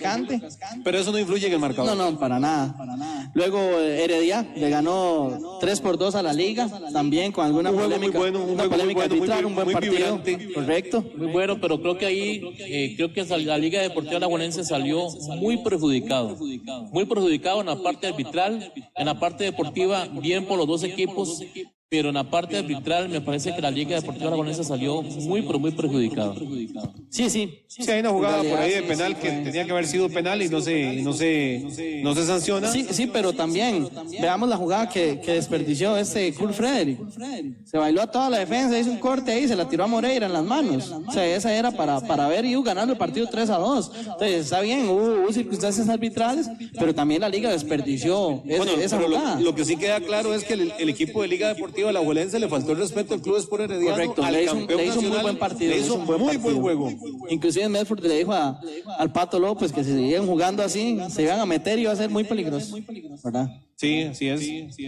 refrescante. Pero eso no influye en el marcador. No, no, para nada. Luego eh, Heredia le ganó tres por dos a la Liga, también con alguna Un juego polémica, muy bueno, un una juego muy polémica bueno, muy arbitral, vi- un buen muy partido. vibrante. Correcto. Muy bueno, pero creo que ahí, eh, creo que la Liga Deportiva Alajuelense salió muy perjudicado. Muy perjudicado en la parte arbitral, en la parte deportiva, bien por los dos equipos, pero en la parte arbitral me parece que la Liga Deportiva Alajuelense salió muy, pero muy perjudicado. Sí, sí. Sí, hay una jugada En por ahí de realidad, penal sí, que sí, tenía que haber sido penal y no se, y no se, no se sanciona. Sí, sí, pero también veamos la jugada que, que desperdició este Kurt Frederick. Se bailó a toda la defensa, hizo un corte ahí, se la tiró a Moreira en las manos. O sea, esa era para, para ver y ganando el partido tres a dos. Entonces, está bien, hubo, hubo circunstancias arbitrales, pero también la liga desperdició ese, Bueno, esa pero lo, jugada. lo que sí queda claro es que el, el equipo de Liga Deportiva Alajuelense le faltó el respeto al Club Sport Herediano, Correcto, al le hizo, un- campeón le hizo un muy nacional, buen partido. le le hizo un un buen muy partido. buen juego. Inclusive Medford le dijo a- al Pato López que si seguían jugando así, se iban a meter y iba a ser muy peligroso. ¿Verdad? Sí, así es.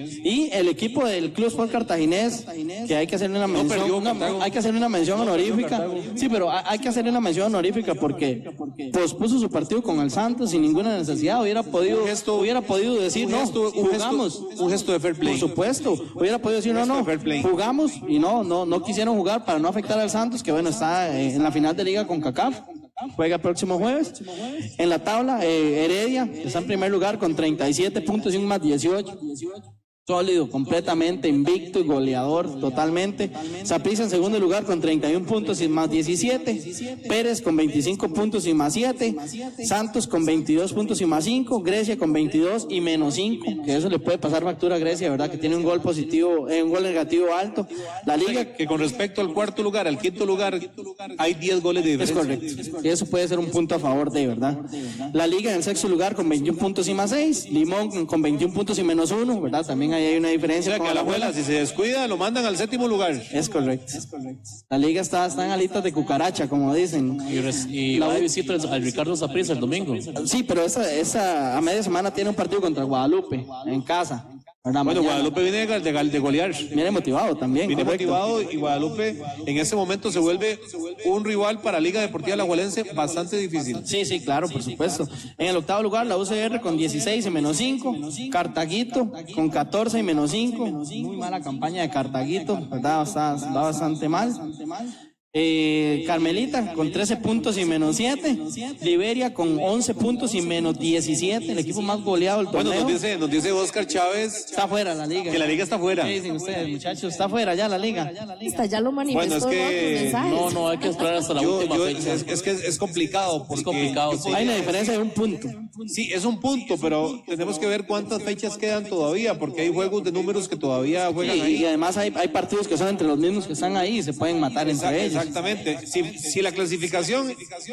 Y el equipo del Club Sport Cartaginés, que hay que hacerle una mención, perdió una- Cartago. hay que hacerle una mención honorífica. Sí, pero hay hay que hacerle una mención honorífica porque pospuso su partido con el Santos sin ninguna necesidad. Hubiera podido, Un gesto- hubiera podido decir, un no, gesto- un gesto- jugamos. un gesto de fair play. Por supuesto. Hubiera podido decir, no, gesto no, de fair play. jugamos y no, no, no quisieron jugar para no afectar al Santos, que bueno, está eh, en la final de liga con CACAF. Juega el próximo jueves. En la tabla, eh, Heredia está en primer lugar con treinta y siete puntos y un más dieciocho. Sólido, completamente invicto y goleador totalmente. Saprissa en segundo lugar con treinta y un puntos y más diecisiete. Pérez con veinticinco puntos y más siete. Santos con veintidós puntos y más cinco. Grecia con veintidós y menos cinco. Que eso le puede pasar factura a Grecia, ¿verdad? Que tiene un gol positivo, eh, un gol negativo alto. La liga Que con respecto al cuarto lugar, al quinto lugar, hay diez goles de es diferencia. correcto. Y eso puede ser un punto a favor de, ¿verdad? La liga en el sexto lugar con veintiún puntos y más seis. Limón con veintiún puntos y menos uno, ¿verdad? También ahí hay una O diferencia sea con que a la Alajuela. abuela, si se descuida, lo mandan al séptimo lugar. Es correcto. La liga está, está en alitas de cucaracha, como dicen. Y, res- y La va de U- visita al Ricardo Saprissa el domingo. Sí, pero esa, esa a media semana tiene un partido contra Guadalupe, en casa. ¿verdad? Bueno, Mañana. Guadalupe viene de, de, de golear. Viene motivado también. Viene correcto. motivado y Guadalupe en ese momento se vuelve un rival para Liga Deportiva Alajuelense bastante difícil. Sí, sí, claro, por supuesto. En el octavo lugar, la U C R con dieciséis y menos cinco. Cartaguito con catorce y menos cinco. Muy mala campaña de Cartaguito, ¿verdad? Está, va bastante mal. Eh, Carmelita con trece puntos y menos siete. Liberia con once puntos y menos diecisiete. El equipo más goleado del Bueno, torneo. nos dice, nos dice Oscar Chávez Está fuera la liga. que la liga está fuera. ¿Qué dicen ustedes, muchachos? Está fuera ya la liga. Está, ya lo manifestó Bueno, es en que- otros mensajes. No, no, hay que esperar hasta la Yo- última yo- fecha. es, es que es, es complicado. Porque complicado, yo sí. podría Hay una decir- diferencia de un punto. Sí, es un punto, pero tenemos que ver cuántas fechas quedan todavía, porque hay juegos de números que todavía juegan Sí, ahí. y además hay, hay partidos que son entre los mismos que están ahí y se pueden matar entre Exact- ellos. Exactamente. Si, si la clasificación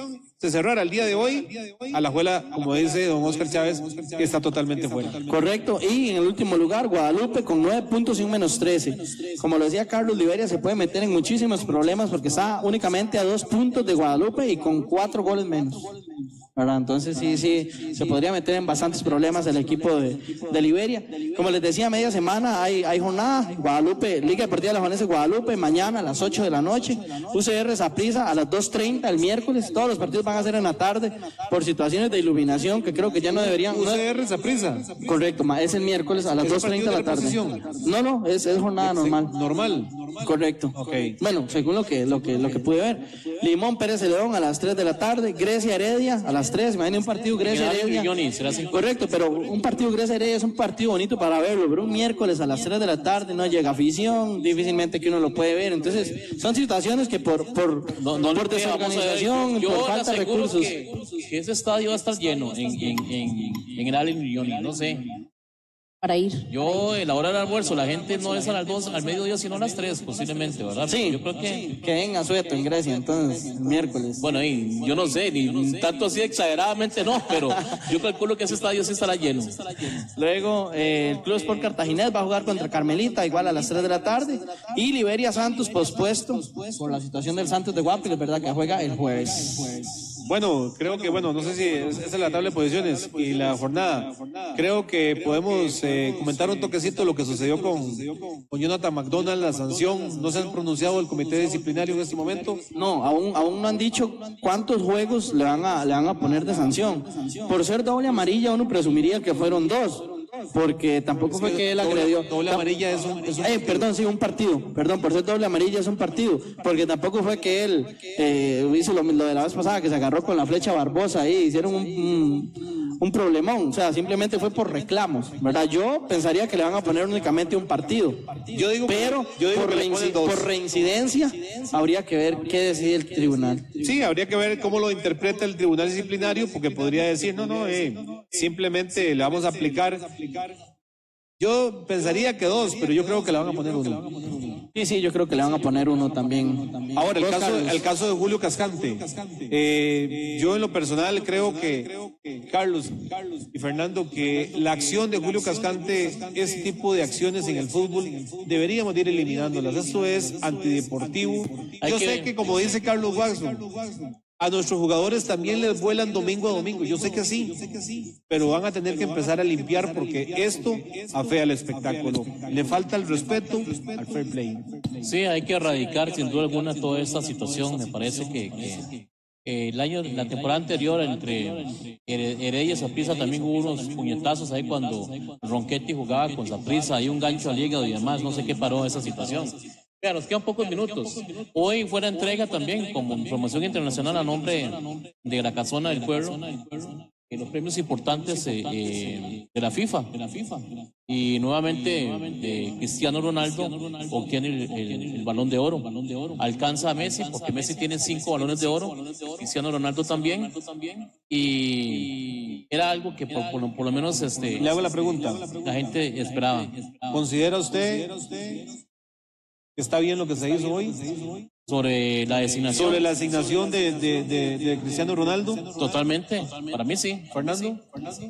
se cerrara el día de hoy, Alajuela, como dice don Oscar Chávez, está totalmente fuera. Correcto, y en el último lugar, Guadalupe con nueve puntos y un menos trece. Como lo decía Carlos, Liberia se puede meter en muchísimos problemas porque está únicamente a dos puntos de Guadalupe y con cuatro goles menos. ¿Verdad? Entonces sí, sí, se podría meter en bastantes problemas el equipo de, de Liberia. Como les decía, media semana hay, hay jornada, Guadalupe, Liga Deportiva Alajuelense Guadalupe, mañana a las ocho de la noche, U C R Saprissa a las dos treinta el miércoles, todos los partidos van a ser en la tarde por situaciones de iluminación que creo que ya no deberían... U no- C R Saprissa. Correcto, ma, es el miércoles a las ¿Es un dos treinta de la tarde. partido de reposición? No, no, es, es jornada normal. Normal. Correcto. Ok. Bueno, según lo que, lo que, lo que pude ver. Limón Pérez de León a las tres de la tarde, Grecia Heredia a las tres, imagínate un partido Grecia General Heredia. Grignoni, será así. Correcto, pero un partido Grecia Heredia es un partido bonito para verlo, pero un miércoles a las tres de la tarde no llega afición, difícilmente que uno lo puede ver. Entonces, son situaciones que por, por, No, no por le creo, vamos a ver. desorganización, Yo por le falta de aseguro recursos. que, que ese estadio va a estar lleno en, en, en, en el Allen Grignoni, no sé. Para ir. Yo, en la hora del almuerzo, la gente no es a las dos, al mediodía, sino a las tres, posiblemente, ¿verdad? Sí, Yo creo que, que venga Sueto en Grecia, entonces, el miércoles. bueno, y yo no sé, ni tanto así exageradamente no, pero yo calculo que ese estadio sí estará lleno. Luego, eh, el Club Sport Cartaginés va a jugar contra Carmelita, igual a las tres de la tarde. Y Liberia Santos pospuesto por la situación del Santos de Guapiles, ¿verdad? Que juega el jueves. Bueno, creo que, bueno, no sé si es- esa es la tabla de posiciones y la jornada. Creo que podemos eh, comentar un toquecito lo que sucedió con, con Jonathan McDonald, la sanción. No se han pronunciado el comité disciplinario en este momento. No, aún, aún no han dicho cuántos juegos le van a, le van a poner de sanción. Por ser doble amarilla, uno presumiría que fueron dos. Porque tampoco fue que él Doble- agredió. doble amarilla es un- es un Eh, partido. perdón, sí, un partido. Perdón, por ser doble amarilla es un partido. Porque tampoco fue que él eh, hizo lo, lo de la vez pasada, que se agarró con la flecha Barbosa ahí, hicieron un, un, un problemón. O sea, simplemente fue por reclamos, ¿verdad? Yo pensaría que le van a poner únicamente un partido. Yo digo, Pero yo digo por, que le reinci- ponen dos. por reincidencia habría que ver qué decide el tribunal. Sí, habría que ver cómo lo interpreta el tribunal disciplinario, porque podría decir, no, no, eh, simplemente le vamos a aplicar. Yo pensaría que dos, pero yo creo que le van a poner uno. Sí, sí, yo creo que le van a poner uno también. Ahora, el Vos, caso, Carlos. el caso de Julio Cascante. Eh, yo en lo personal creo que, Carlos y Fernando, que la acción de Julio Cascante, ese tipo de acciones en el fútbol, deberíamos de ir eliminándolas. Esto es antideportivo. Hay Yo que- sé que, como dice Carlos Watson, a nuestros jugadores también les vuelan domingo a domingo. Yo sé que sí, pero van a tener que empezar a limpiar porque esto afea el espectáculo. Le falta el respeto al fair play. Sí, hay que erradicar sin duda alguna toda esta situación. Me parece que, que, eh, el año, la temporada anterior entre Here- Heredia y Saprissa también hubo unos puñetazos ahí cuando Ronchetti jugaba con Saprissa, hay un gancho al hígado y demás, no sé qué paró esa situación. Mira, nos quedan pocos minutos. Hoy fue la entrega también como promoción internacional a nombre de la Casona del Pueblo, eh, los premios importantes eh, eh, de la FIFA. Y nuevamente eh, Cristiano Ronaldo obtiene el, el- el balón de oro. Alcanza a Messi, porque Messi tiene cinco balones de oro, Cristiano Ronaldo también. Y era algo que por, por lo- por lo menos este, Le hago la pregunta. la gente esperaba. ¿Considera usted que está bien lo que se hizo hoy Sobre la designación. sobre la asignación de, de- de- de Cristiano Ronaldo? Totalmente, para mí sí. Fernando.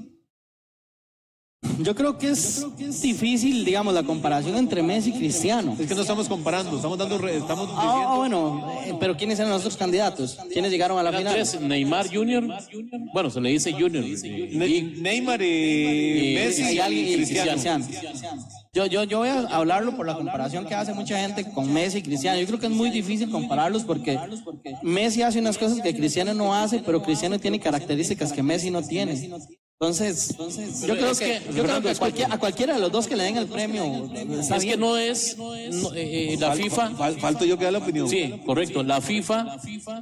Yo creo que es difícil, digamos, la comparación entre Messi y Cristiano. Es que no estamos comparando, estamos dando, re- estamos Ah, diciendo. ah, bueno, eh, pero ¿quiénes eran los otros candidatos? ¿Quiénes llegaron a la Eran final? tres, Neymar Junior, bueno, se le dice Junior, Ne- y Neymar y y- Messi Hay y alguien y Cristiano. Cristiano. Yo, yo, yo voy a hablarlo por la comparación que hace mucha gente con Messi y Cristiano. Yo creo que es muy difícil compararlos porque Messi hace unas cosas que Cristiano no hace, pero Cristiano tiene características que Messi no tiene. Entonces, yo creo es que, que, yo creo Fernando, que a, es que- cualquier- a cualquiera de los dos que le den el premio está es que bien. no es no, eh, eh, la FIFA. Fal- falto yo que da la opinión. Sí, correcto. La FIFA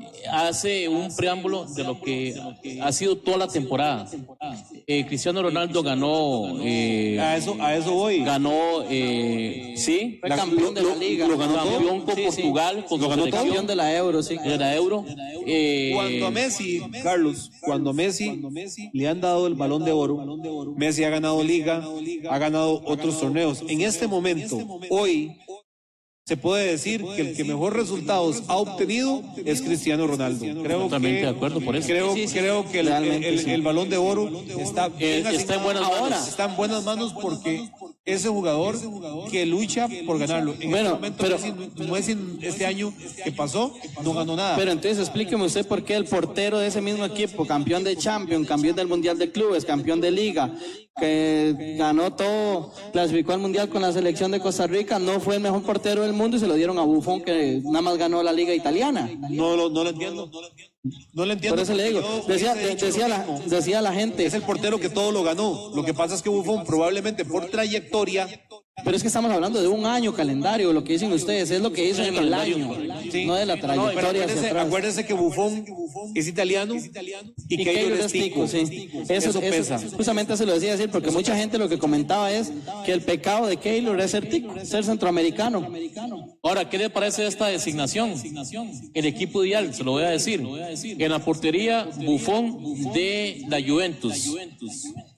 hace un preámbulo de lo que ha sido toda la temporada. Eh, Cristiano Ronaldo ganó, eh, A eso, a eso voy. ganó, eh, sí, Fue campeón de la liga. lo ganó campeón con Sí, sí. Portugal, con Lo su ganó selección Campeón de la Euro, sí. de la Euro. Eh, Cuando a Messi, Carlos, cuando a Messi le han dado el balón de oro, Messi ha ganado liga, ha ganado otros torneos. En este momento, hoy, se puede decir que el que mejor resultados ha obtenido es Cristiano Ronaldo. Creo Totalmente que, de acuerdo por eso. Creo, Sí, sí, sí. creo que el, Realmente el- sí. el balón de oro está, Eh, bien está en asignado. buenas manos. Ahora, está en buenas manos porque ese jugador que lucha por ganarlo. En Bueno, este momento, pero- Messi, Messi este año que pasó no ganó nada. Pero entonces explíqueme usted por qué el portero de ese mismo equipo, campeón de Champions, campeón del Mundial de Clubes, campeón de Liga, que ganó todo, clasificó al Mundial con la selección de Costa Rica, no fue el mejor portero del mundo y se lo dieron a Buffon, que nada más ganó la Liga Italiana. No lo, no lo entiendo. No lo entiendo. Por eso le digo, Yo decía, hubiese dicho decía, lo la, mismo. decía la gente, Es el portero que todo lo ganó. Lo que pasa es que Buffon probablemente por trayectoria. pero es que estamos hablando de un año calendario, lo que dicen ustedes, es lo que hizo en el año, Sí. no de la No, pero trayectoria hacia acuérdense, atrás. acuérdense que Buffon es italiano y, Y Keylor Keylor es es tico, tico. sí. Eso, Eso, pesa. eso- justamente se lo decía decir, porque mucha gente lo que comentaba es que el pecado de Keylor es ser tico, ser centroamericano. Ahora, ¿qué le parece esta designación? El equipo ideal, se lo voy a decir. En la portería, Buffon de la Juventus.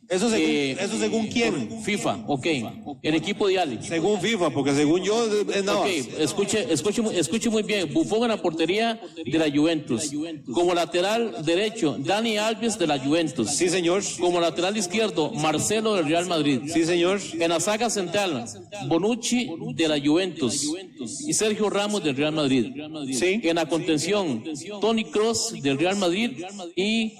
Eso según, Eh, eso según quién. FIFA, ok. El equipo de Ali. Según FIFA, porque según yo es nada. Ok, escuche, escuche, mu- escuche muy bien. Buffon en la portería de la Juventus. Como lateral derecho, Dani Alves de la Juventus. Sí, señor. Como lateral izquierdo, Marcelo del Real Madrid. Sí, señor. En la saga central, Bonucci de la Juventus y Sergio Ramos del Real Madrid. Sí. En la contención, Toni Kroos del Real Madrid y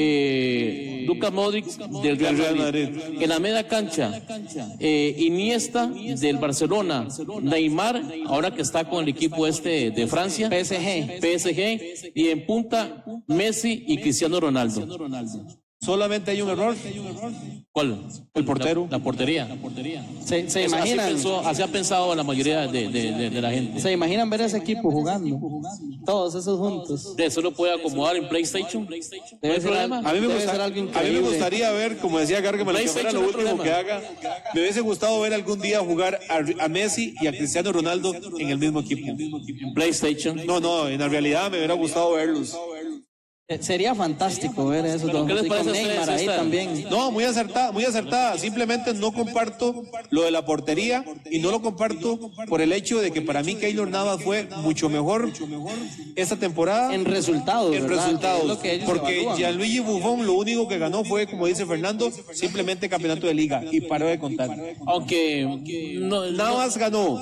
eh, Luka Modric del Real, Real Madrid. Madrid. En la media cancha, eh, Iniesta del Barcelona, Neymar, ahora que está con el equipo este de Francia, P S G. P S G, y en punta, Messi y Cristiano Ronaldo. Solamente hay un error. ¿Cuál? El portero. La, la portería. ¿Se, se Eso, así, imaginan, pensó- así ha pensado la mayoría de, de- de- de la gente. se imaginan ver ese equipo jugando? Todos esos juntos. De eso lo puede acomodar en PlayStation. No hay Debe ser problema. algo- A mí, me Debe gusta- ser algo a mí me increíble. gustaría ver, como decía Gargamel, que fuera lo PlayStation, no hay último que problema. haga. Me hubiese gustado ver algún día jugar a, a Messi y a Cristiano Ronaldo en el mismo equipo. En PlayStation. No, no, en la realidad me hubiera gustado verlos. Eh, Sería fantástico ver esos dos. ¿Qué les Y con parece a ustedes Neymar ahí esta- también. No, muy acertada, muy acertada. Simplemente no comparto lo de la portería y no lo comparto por el hecho de que para mí Keylor Navas fue mucho mejor esta temporada En resultados, en ¿verdad? resultados. Que es lo que ellos Porque evalúan. Gianluigi Buffon lo único que ganó fue, como dice Fernando, simplemente campeonato de liga y paró de contar. Aunque no, no- Navas ganó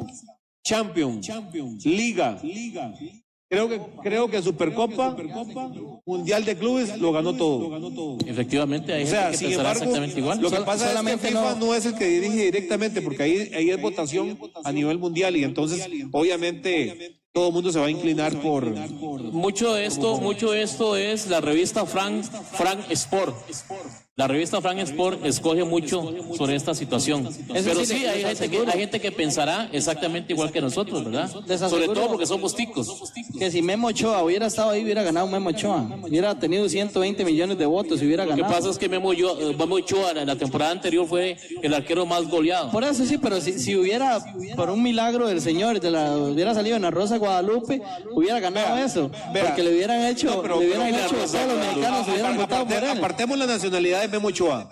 Champions, Liga. Creo que, creo que Supercopa, Mundial de Clubes, lo ganó todo. efectivamente hay O gente sea, que sin pensará embargo, exactamente igual. lo que Sol- pasa es que solamente FIFA no- no es el que dirige directamente, porque ahí, ahí es votación a nivel mundial y entonces, obviamente, todo el mundo se va a inclinar por... Mucho de esto, mucho de esto es la revista Frank, Frank Sport. La revista Frank Sport escoge mucho sobre esta situación. Pero sí sí, les hay gente, que, aseguro. hay gente que pensará exactamente igual que nosotros, ¿verdad? Les Sobre aseguro todo porque somos ticos. Que si Memo Ochoa hubiera estado ahí, hubiera ganado Memo Ochoa. Hubiera tenido ciento veinte millones de votos y hubiera Lo que ganado. pasa es que Memo Yo- eh, Memo Ochoa en la temporada anterior fue el arquero más goleado. Por eso sí, pero si, si hubiera, por un milagro del Señor, de la, hubiera salido en la Rosa Guadalupe, hubiera ganado Vea, eso. vea. Porque le hubieran hecho, No, pero- le hubieran pero- hecho, pero- todos los mexicanos hubieran Aparte- votado por él. Apartemos la nacionalidad de Memo Ochoa.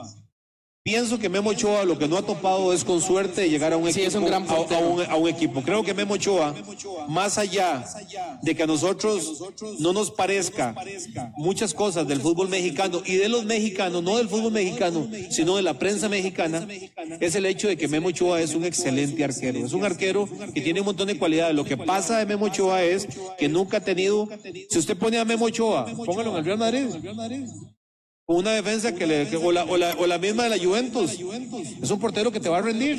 Pienso que Memo Ochoa lo que no ha topado es con suerte de llegar a un Sí, equipo, es un gran a, a portero. un, a un equipo. Creo que Memo Ochoa, más allá de que a nosotros no nos parezca muchas cosas del fútbol mexicano y de los mexicanos, no del fútbol mexicano, sino de la prensa mexicana, es el hecho de que Memo Ochoa es un excelente arquero. Es un arquero que tiene un montón de cualidades. Lo que pasa de Memo Ochoa es que nunca ha tenido, si usted pone a Memo Ochoa, póngalo en el Real Madrid. Con una defensa que le, que- o, la, o, la, o la misma de la Juventus. Es un portero que te va a rendir.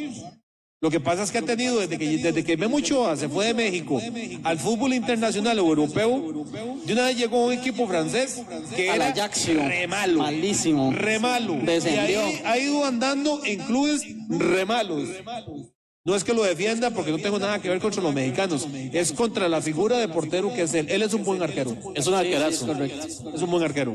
Lo que pasa es que ha tenido, desde que, desde que Memo Ochoa se fue de México al fútbol internacional o europeo, de una vez llegó un equipo francés que Al era Ajaxio. re malo. Malísimo. Re malo. Y Descendió. ahí ha ido andando en clubes re malos. No es que lo defienda porque no tengo nada que ver contra los mexicanos. Es contra la figura de portero que es él. Él es un buen arquero. Es un arquerazo. Es un buen arquero.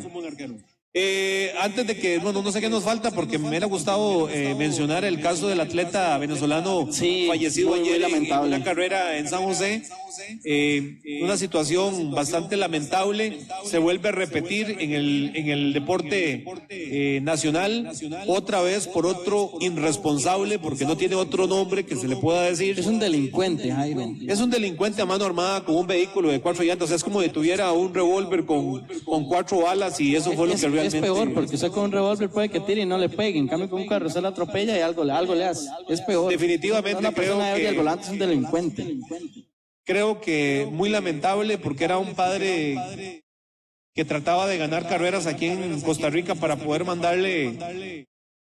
Eh, antes de que, bueno, no sé qué nos falta porque me hubiera gustado eh, mencionar el caso del atleta venezolano Sí, fallecido muy, muy ayer en- en lamentable. una carrera en San José. Eh, una situación bastante lamentable. Se vuelve a repetir en el, en el deporte eh, nacional, otra vez por otro irresponsable, porque no tiene otro nombre que se le pueda decir. Es un delincuente, Jairo. Es un delincuente a mano armada con un vehículo de cuatro llantas. Es como si tuviera un revólver con, con cuatro balas y eso fue lo Es, que es realmente... peor, porque usted con un revólver puede que tire y no le pegue. En cambio, con un carro usted la atropella y algo, le- algo le hace. Es peor. Definitivamente Una persona creo ebria que- al volante es un delincuente. Creo que muy lamentable porque era un padre que trataba de ganar carreras aquí en Costa Rica para poder mandarle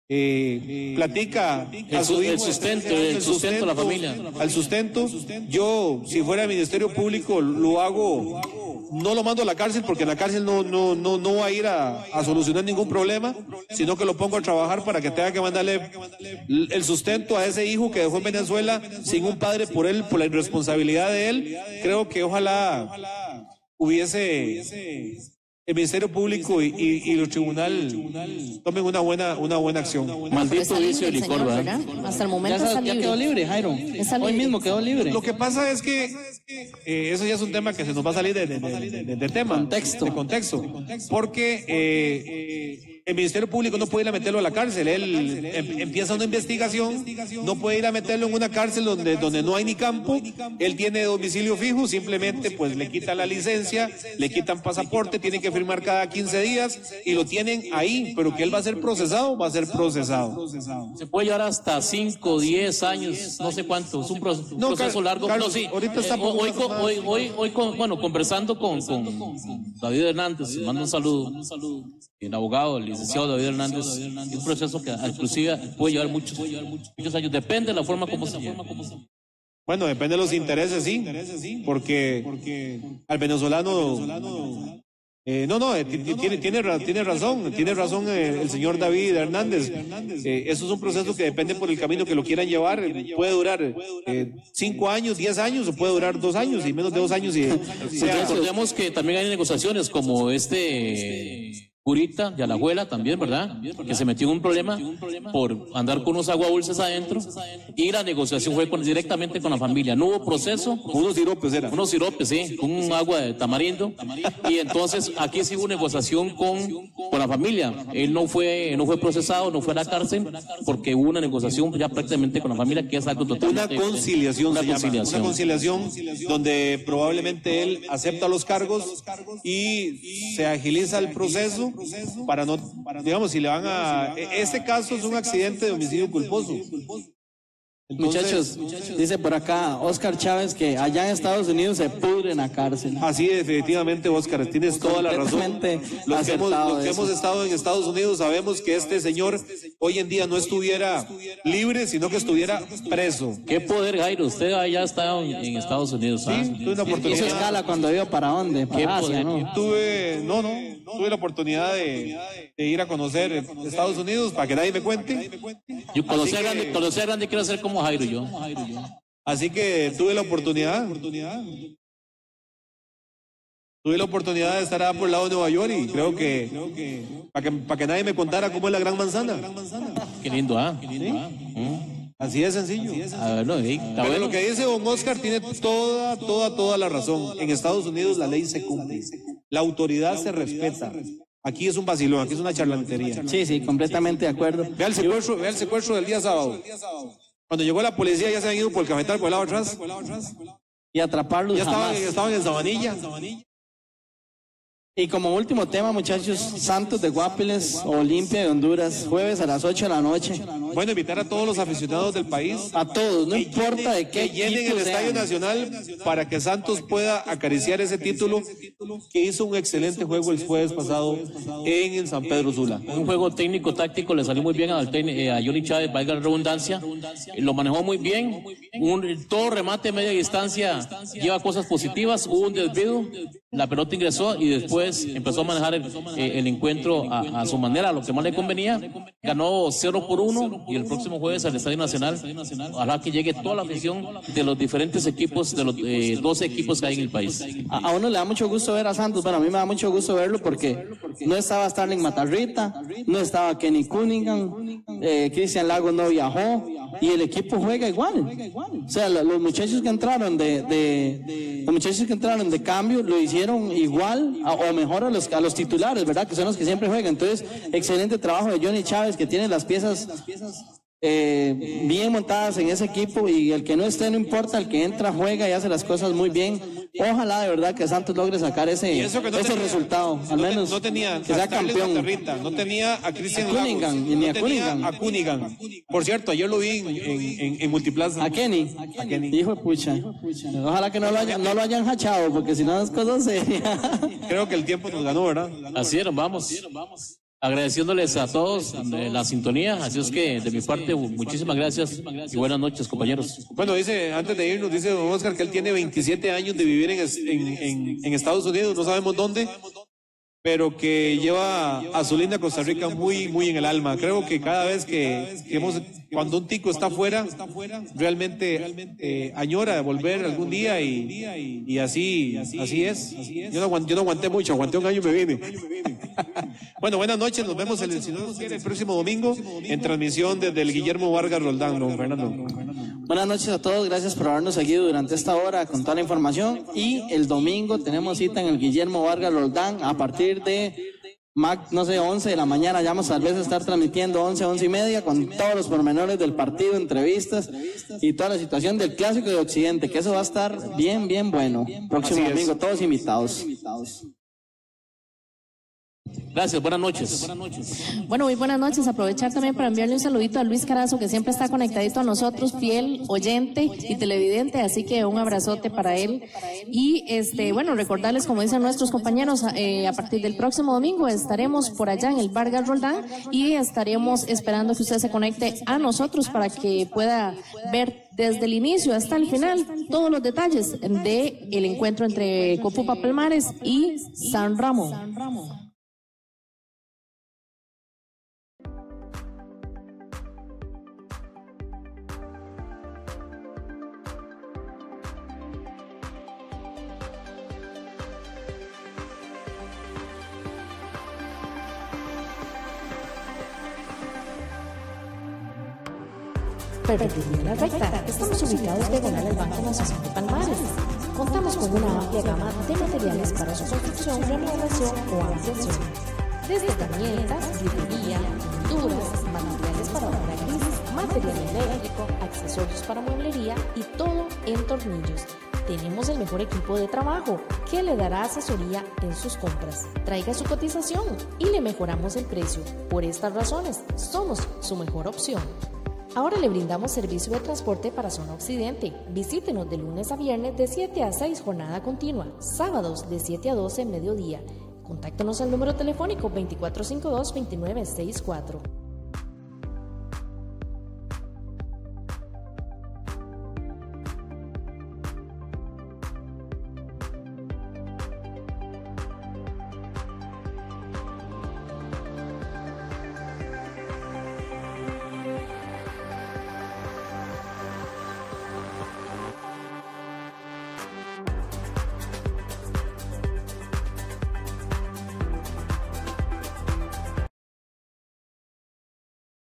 eh, platica a El su su- hijo, el sustento, el sustento a la familia. al sustento. Yo, si fuera el Ministerio Público, lo hago, no lo mando a la cárcel porque en la cárcel no, no, no, no va a ir a, a solucionar ningún problema, sino que lo pongo a trabajar para que tenga que mandarle el el sustento a ese hijo que dejó en Venezuela sin un padre por él, por la irresponsabilidad de él. Creo que ojalá hubiese el Ministerio Público y, y, y los tribunales tomen una buena, una buena acción. Pero Maldito está libre vicio de el licor, señor, ¿verdad? ¿verdad? Hasta el Ya, momento sa- está ya libre. quedó libre, Jairo. Está Hoy libre. mismo quedó libre. Lo que pasa es que eh, eso ya es un tema que se nos va a salir de, de, de, de- de tema. Contexto. De contexto. Porque eh, El Ministerio Público no puede ir a meterlo a la cárcel. Él em, empieza una investigación, no puede ir a meterlo en una cárcel donde, donde no hay ni campo. Él tiene domicilio fijo, simplemente pues le quitan la licencia, le quitan pasaporte, tiene que firmar cada quince días y lo tienen ahí. Pero que él va a ser procesado, va a ser procesado. Se puede llevar hasta cinco, diez años, no sé cuánto. Es un proceso, un No, proceso Car- largo. Carlos, No, sí. ahorita está Eh, por hoy, una con- semana. hoy, hoy, hoy con- bueno, conversando con, con David Hernández, mando un saludo. El abogado, el licenciado David Hernández, es un proceso que inclusive puede llevar muchos, muchos años, depende de la forma como se lleve. Bueno, depende de los intereses, sí, porque al venezolano... Eh, no, no, eh, tiene, tiene, ra- tiene razón, tiene razón eh, el señor David Hernández. Eh, eso es un proceso que depende por el camino que lo quieran llevar. Eh, Puede durar eh, cinco años, diez años, o puede durar dos años y menos de dos años. Y, o sea, Recordemos que también hay negociaciones como este Curita de Alajuela también, ¿verdad? Que se metió en un problema por andar con unos agua dulces adentro y la negociación fue con- directamente con la familia. No hubo proceso. unos siropes era. Unos siropes, sí, con un agua de tamarindo. Y entonces aquí sí hubo negociación con, con la familia. Él no fue, no fue procesado, no fue a la cárcel, porque hubo una negociación ya prácticamente con la familia, que es algo Una totalmente... conciliación, Una se llama. conciliación. Una conciliación donde probablemente él acepta los cargos y se agiliza el proceso para no, digamos, si le van a... Este caso es un accidente de homicidio culposo. Entonces, Muchachos, dice por acá Oscar Chávez que allá en Estados Unidos se pudre en la cárcel. así definitivamente, Oscar, tienes toda la razón. Completamente Los que, hemos, acertado los que eso. hemos estado en Estados Unidos sabemos que este señor hoy en día no estuviera libre, sino que estuviera preso. ¿Qué poder, Jairo? Usted allá está en, en Estados Unidos, ¿ah? Sí, tuve una Hizo oportunidad. escala cuando iba para dónde, Qué para Asia, poder. ¿no? Tuve, no, no, tuve la oportunidad de, de ir a conocer Estados Unidos para que nadie me cuente. Yo conocí a Así que- grande, conocí a grande, quiero ser como Jairo yo. Así que tuve la oportunidad. Tuve la oportunidad de estar allá por el lado de Nueva York y creo que para que, para que nadie me contara cómo es la Gran Manzana. Qué lindo, ¿ah? Mm. Así de sencillo. A ver, no, sí, está Pero bueno. lo que dice don Oscar tiene toda, toda, toda la razón. En Estados Unidos la ley se cumple. La autoridad se respeta. Aquí es un vacilón, aquí es una charlantería. Sí, sí, completamente de acuerdo. Vea el secuestro, vea el secuestro del día sábado. Cuando llegó la policía ya se habían ido por el cafetal por el lado atrás. Y atraparlos Ya estaban, jamás. estaban en Sabanilla. Y como último tema, muchachos, Santos de Guapiles, Olimpia de Honduras, jueves a las ocho de la noche. Bueno, invitar a todos los aficionados del país A todos, no que importa de llenen- qué que llenen equipo el Estadio sean. Nacional para que Santos pueda acariciar ese título que hizo un excelente juego el jueves pasado en el San Pedro Sula. Un juego técnico, táctico, le salió muy bien al técnico, eh, a Johnny Chávez, valga la redundancia. Eh, Lo manejó muy bien. Un, todo remate a media distancia lleva cosas positivas. Hubo un desvío, la pelota ingresó y después empezó a manejar el, eh, el encuentro a, a su manera, a lo que más le convenía. Ganó cero por uno y el próximo jueves al Estadio Nacional. Ojalá que llegue toda la afición de los diferentes equipos, de los eh, doce equipos que hay en el país. A, a uno le da mucho gusto ver a Santos, bueno, a mí me da mucho gusto verlo porque no estaba Starling Matarrita, no estaba Kenny Cunningham, eh, Cristian Lagos no viajó y el equipo juega igual. O sea, lo- los muchachos que entraron de, de los muchachos que entraron de cambio lo hicieron igual a- o mejor a los, a los titulares, ¿verdad? Que son los que siempre juegan. Entonces, excelente trabajo de Johnny Chávez que tiene las piezas eh, bien montadas en ese equipo y el que no esté no importa, el que entra juega y hace las cosas muy bien. Ojalá de verdad que Santos logre sacar ese, Y eso que no ese tenía- resultado, al no te- menos no tenía que sea a Starling campeón. Matarrita, no tenía a Cristian A Cunningham, Lagos, y ni a no tenía Cunningham. a Cunningham. Por cierto, ayer lo vi en, en, en- en Multiplaza. A Kenny, A Kenny. hijo de pucha. Ojalá que no lo hayan, no lo hayan hachado, porque si no es cosa seria. Creo que el tiempo nos ganó, ¿verdad? Así era, vamos. Agradeciéndoles a todos eh, la sintonía. Así es que de mi parte, muchísimas gracias y buenas noches, compañeros. Bueno, dice, antes de irnos, dice don Oscar que él tiene veintisiete años de vivir en, es- en, en- en Estados Unidos, no sabemos dónde, pero que lleva a su linda Costa Rica muy, muy en el alma. Creo que cada vez que, que hemos, cuando un tico está afuera, realmente eh, añora volver algún día y, y así, así es. Yo no, aguanté, yo no aguanté mucho, aguanté un año y me vine. Bueno, buenas noches, nos vemos el, si Dios quiere, el próximo domingo en transmisión desde el Guillermo Vargas Roldán, don Fernando. Buenas noches a todos, gracias por habernos seguido durante esta hora con toda la información. Y el domingo tenemos cita en el Guillermo Vargas Roldán a partir de Mac, no sé, once de la mañana, ya vamos tal vez a estar transmitiendo once, once y media con todos los pormenores del partido, entrevistas y toda la situación del Clásico de Occidente, que eso va a estar bien, bien bueno. Próximo domingo, todos invitados. Gracias, buenas noches. Bueno, muy buenas noches. Aprovechar también para enviarle un saludito a Luis Carazo, que siempre está conectadito a nosotros, fiel oyente y televidente, así que un abrazote para él. Y este, bueno, recordarles, como dicen nuestros compañeros, eh, a partir del próximo domingo estaremos por allá en el Vargas Roldán y estaremos esperando que usted se conecte a nosotros para que pueda ver desde el inicio hasta el final todos los detalles de el encuentro entre Copupa Palmares y San Ramón. Perfecto, la recta. Estamos ubicados diagonal al Banco Nacional de Palmares. Contamos con una amplia gama de materiales para su construcción, remodelación o ampliación. Desde herramientas, vidrería, pinturas, materiales para obra gris, material eléctrico, accesorios para mueblería y todo en tornillos. Tenemos el mejor equipo de trabajo que le dará asesoría en sus compras. Traiga su cotización y le mejoramos el precio. Por estas razones, somos su mejor opción. Ahora le brindamos servicio de transporte para zona occidente. Visítenos de lunes a viernes de siete a seis, jornada continua. Sábados de siete a doce, mediodía. Contáctenos al número telefónico veinticuatro cincuenta y dos, veintinueve sesenta y cuatro.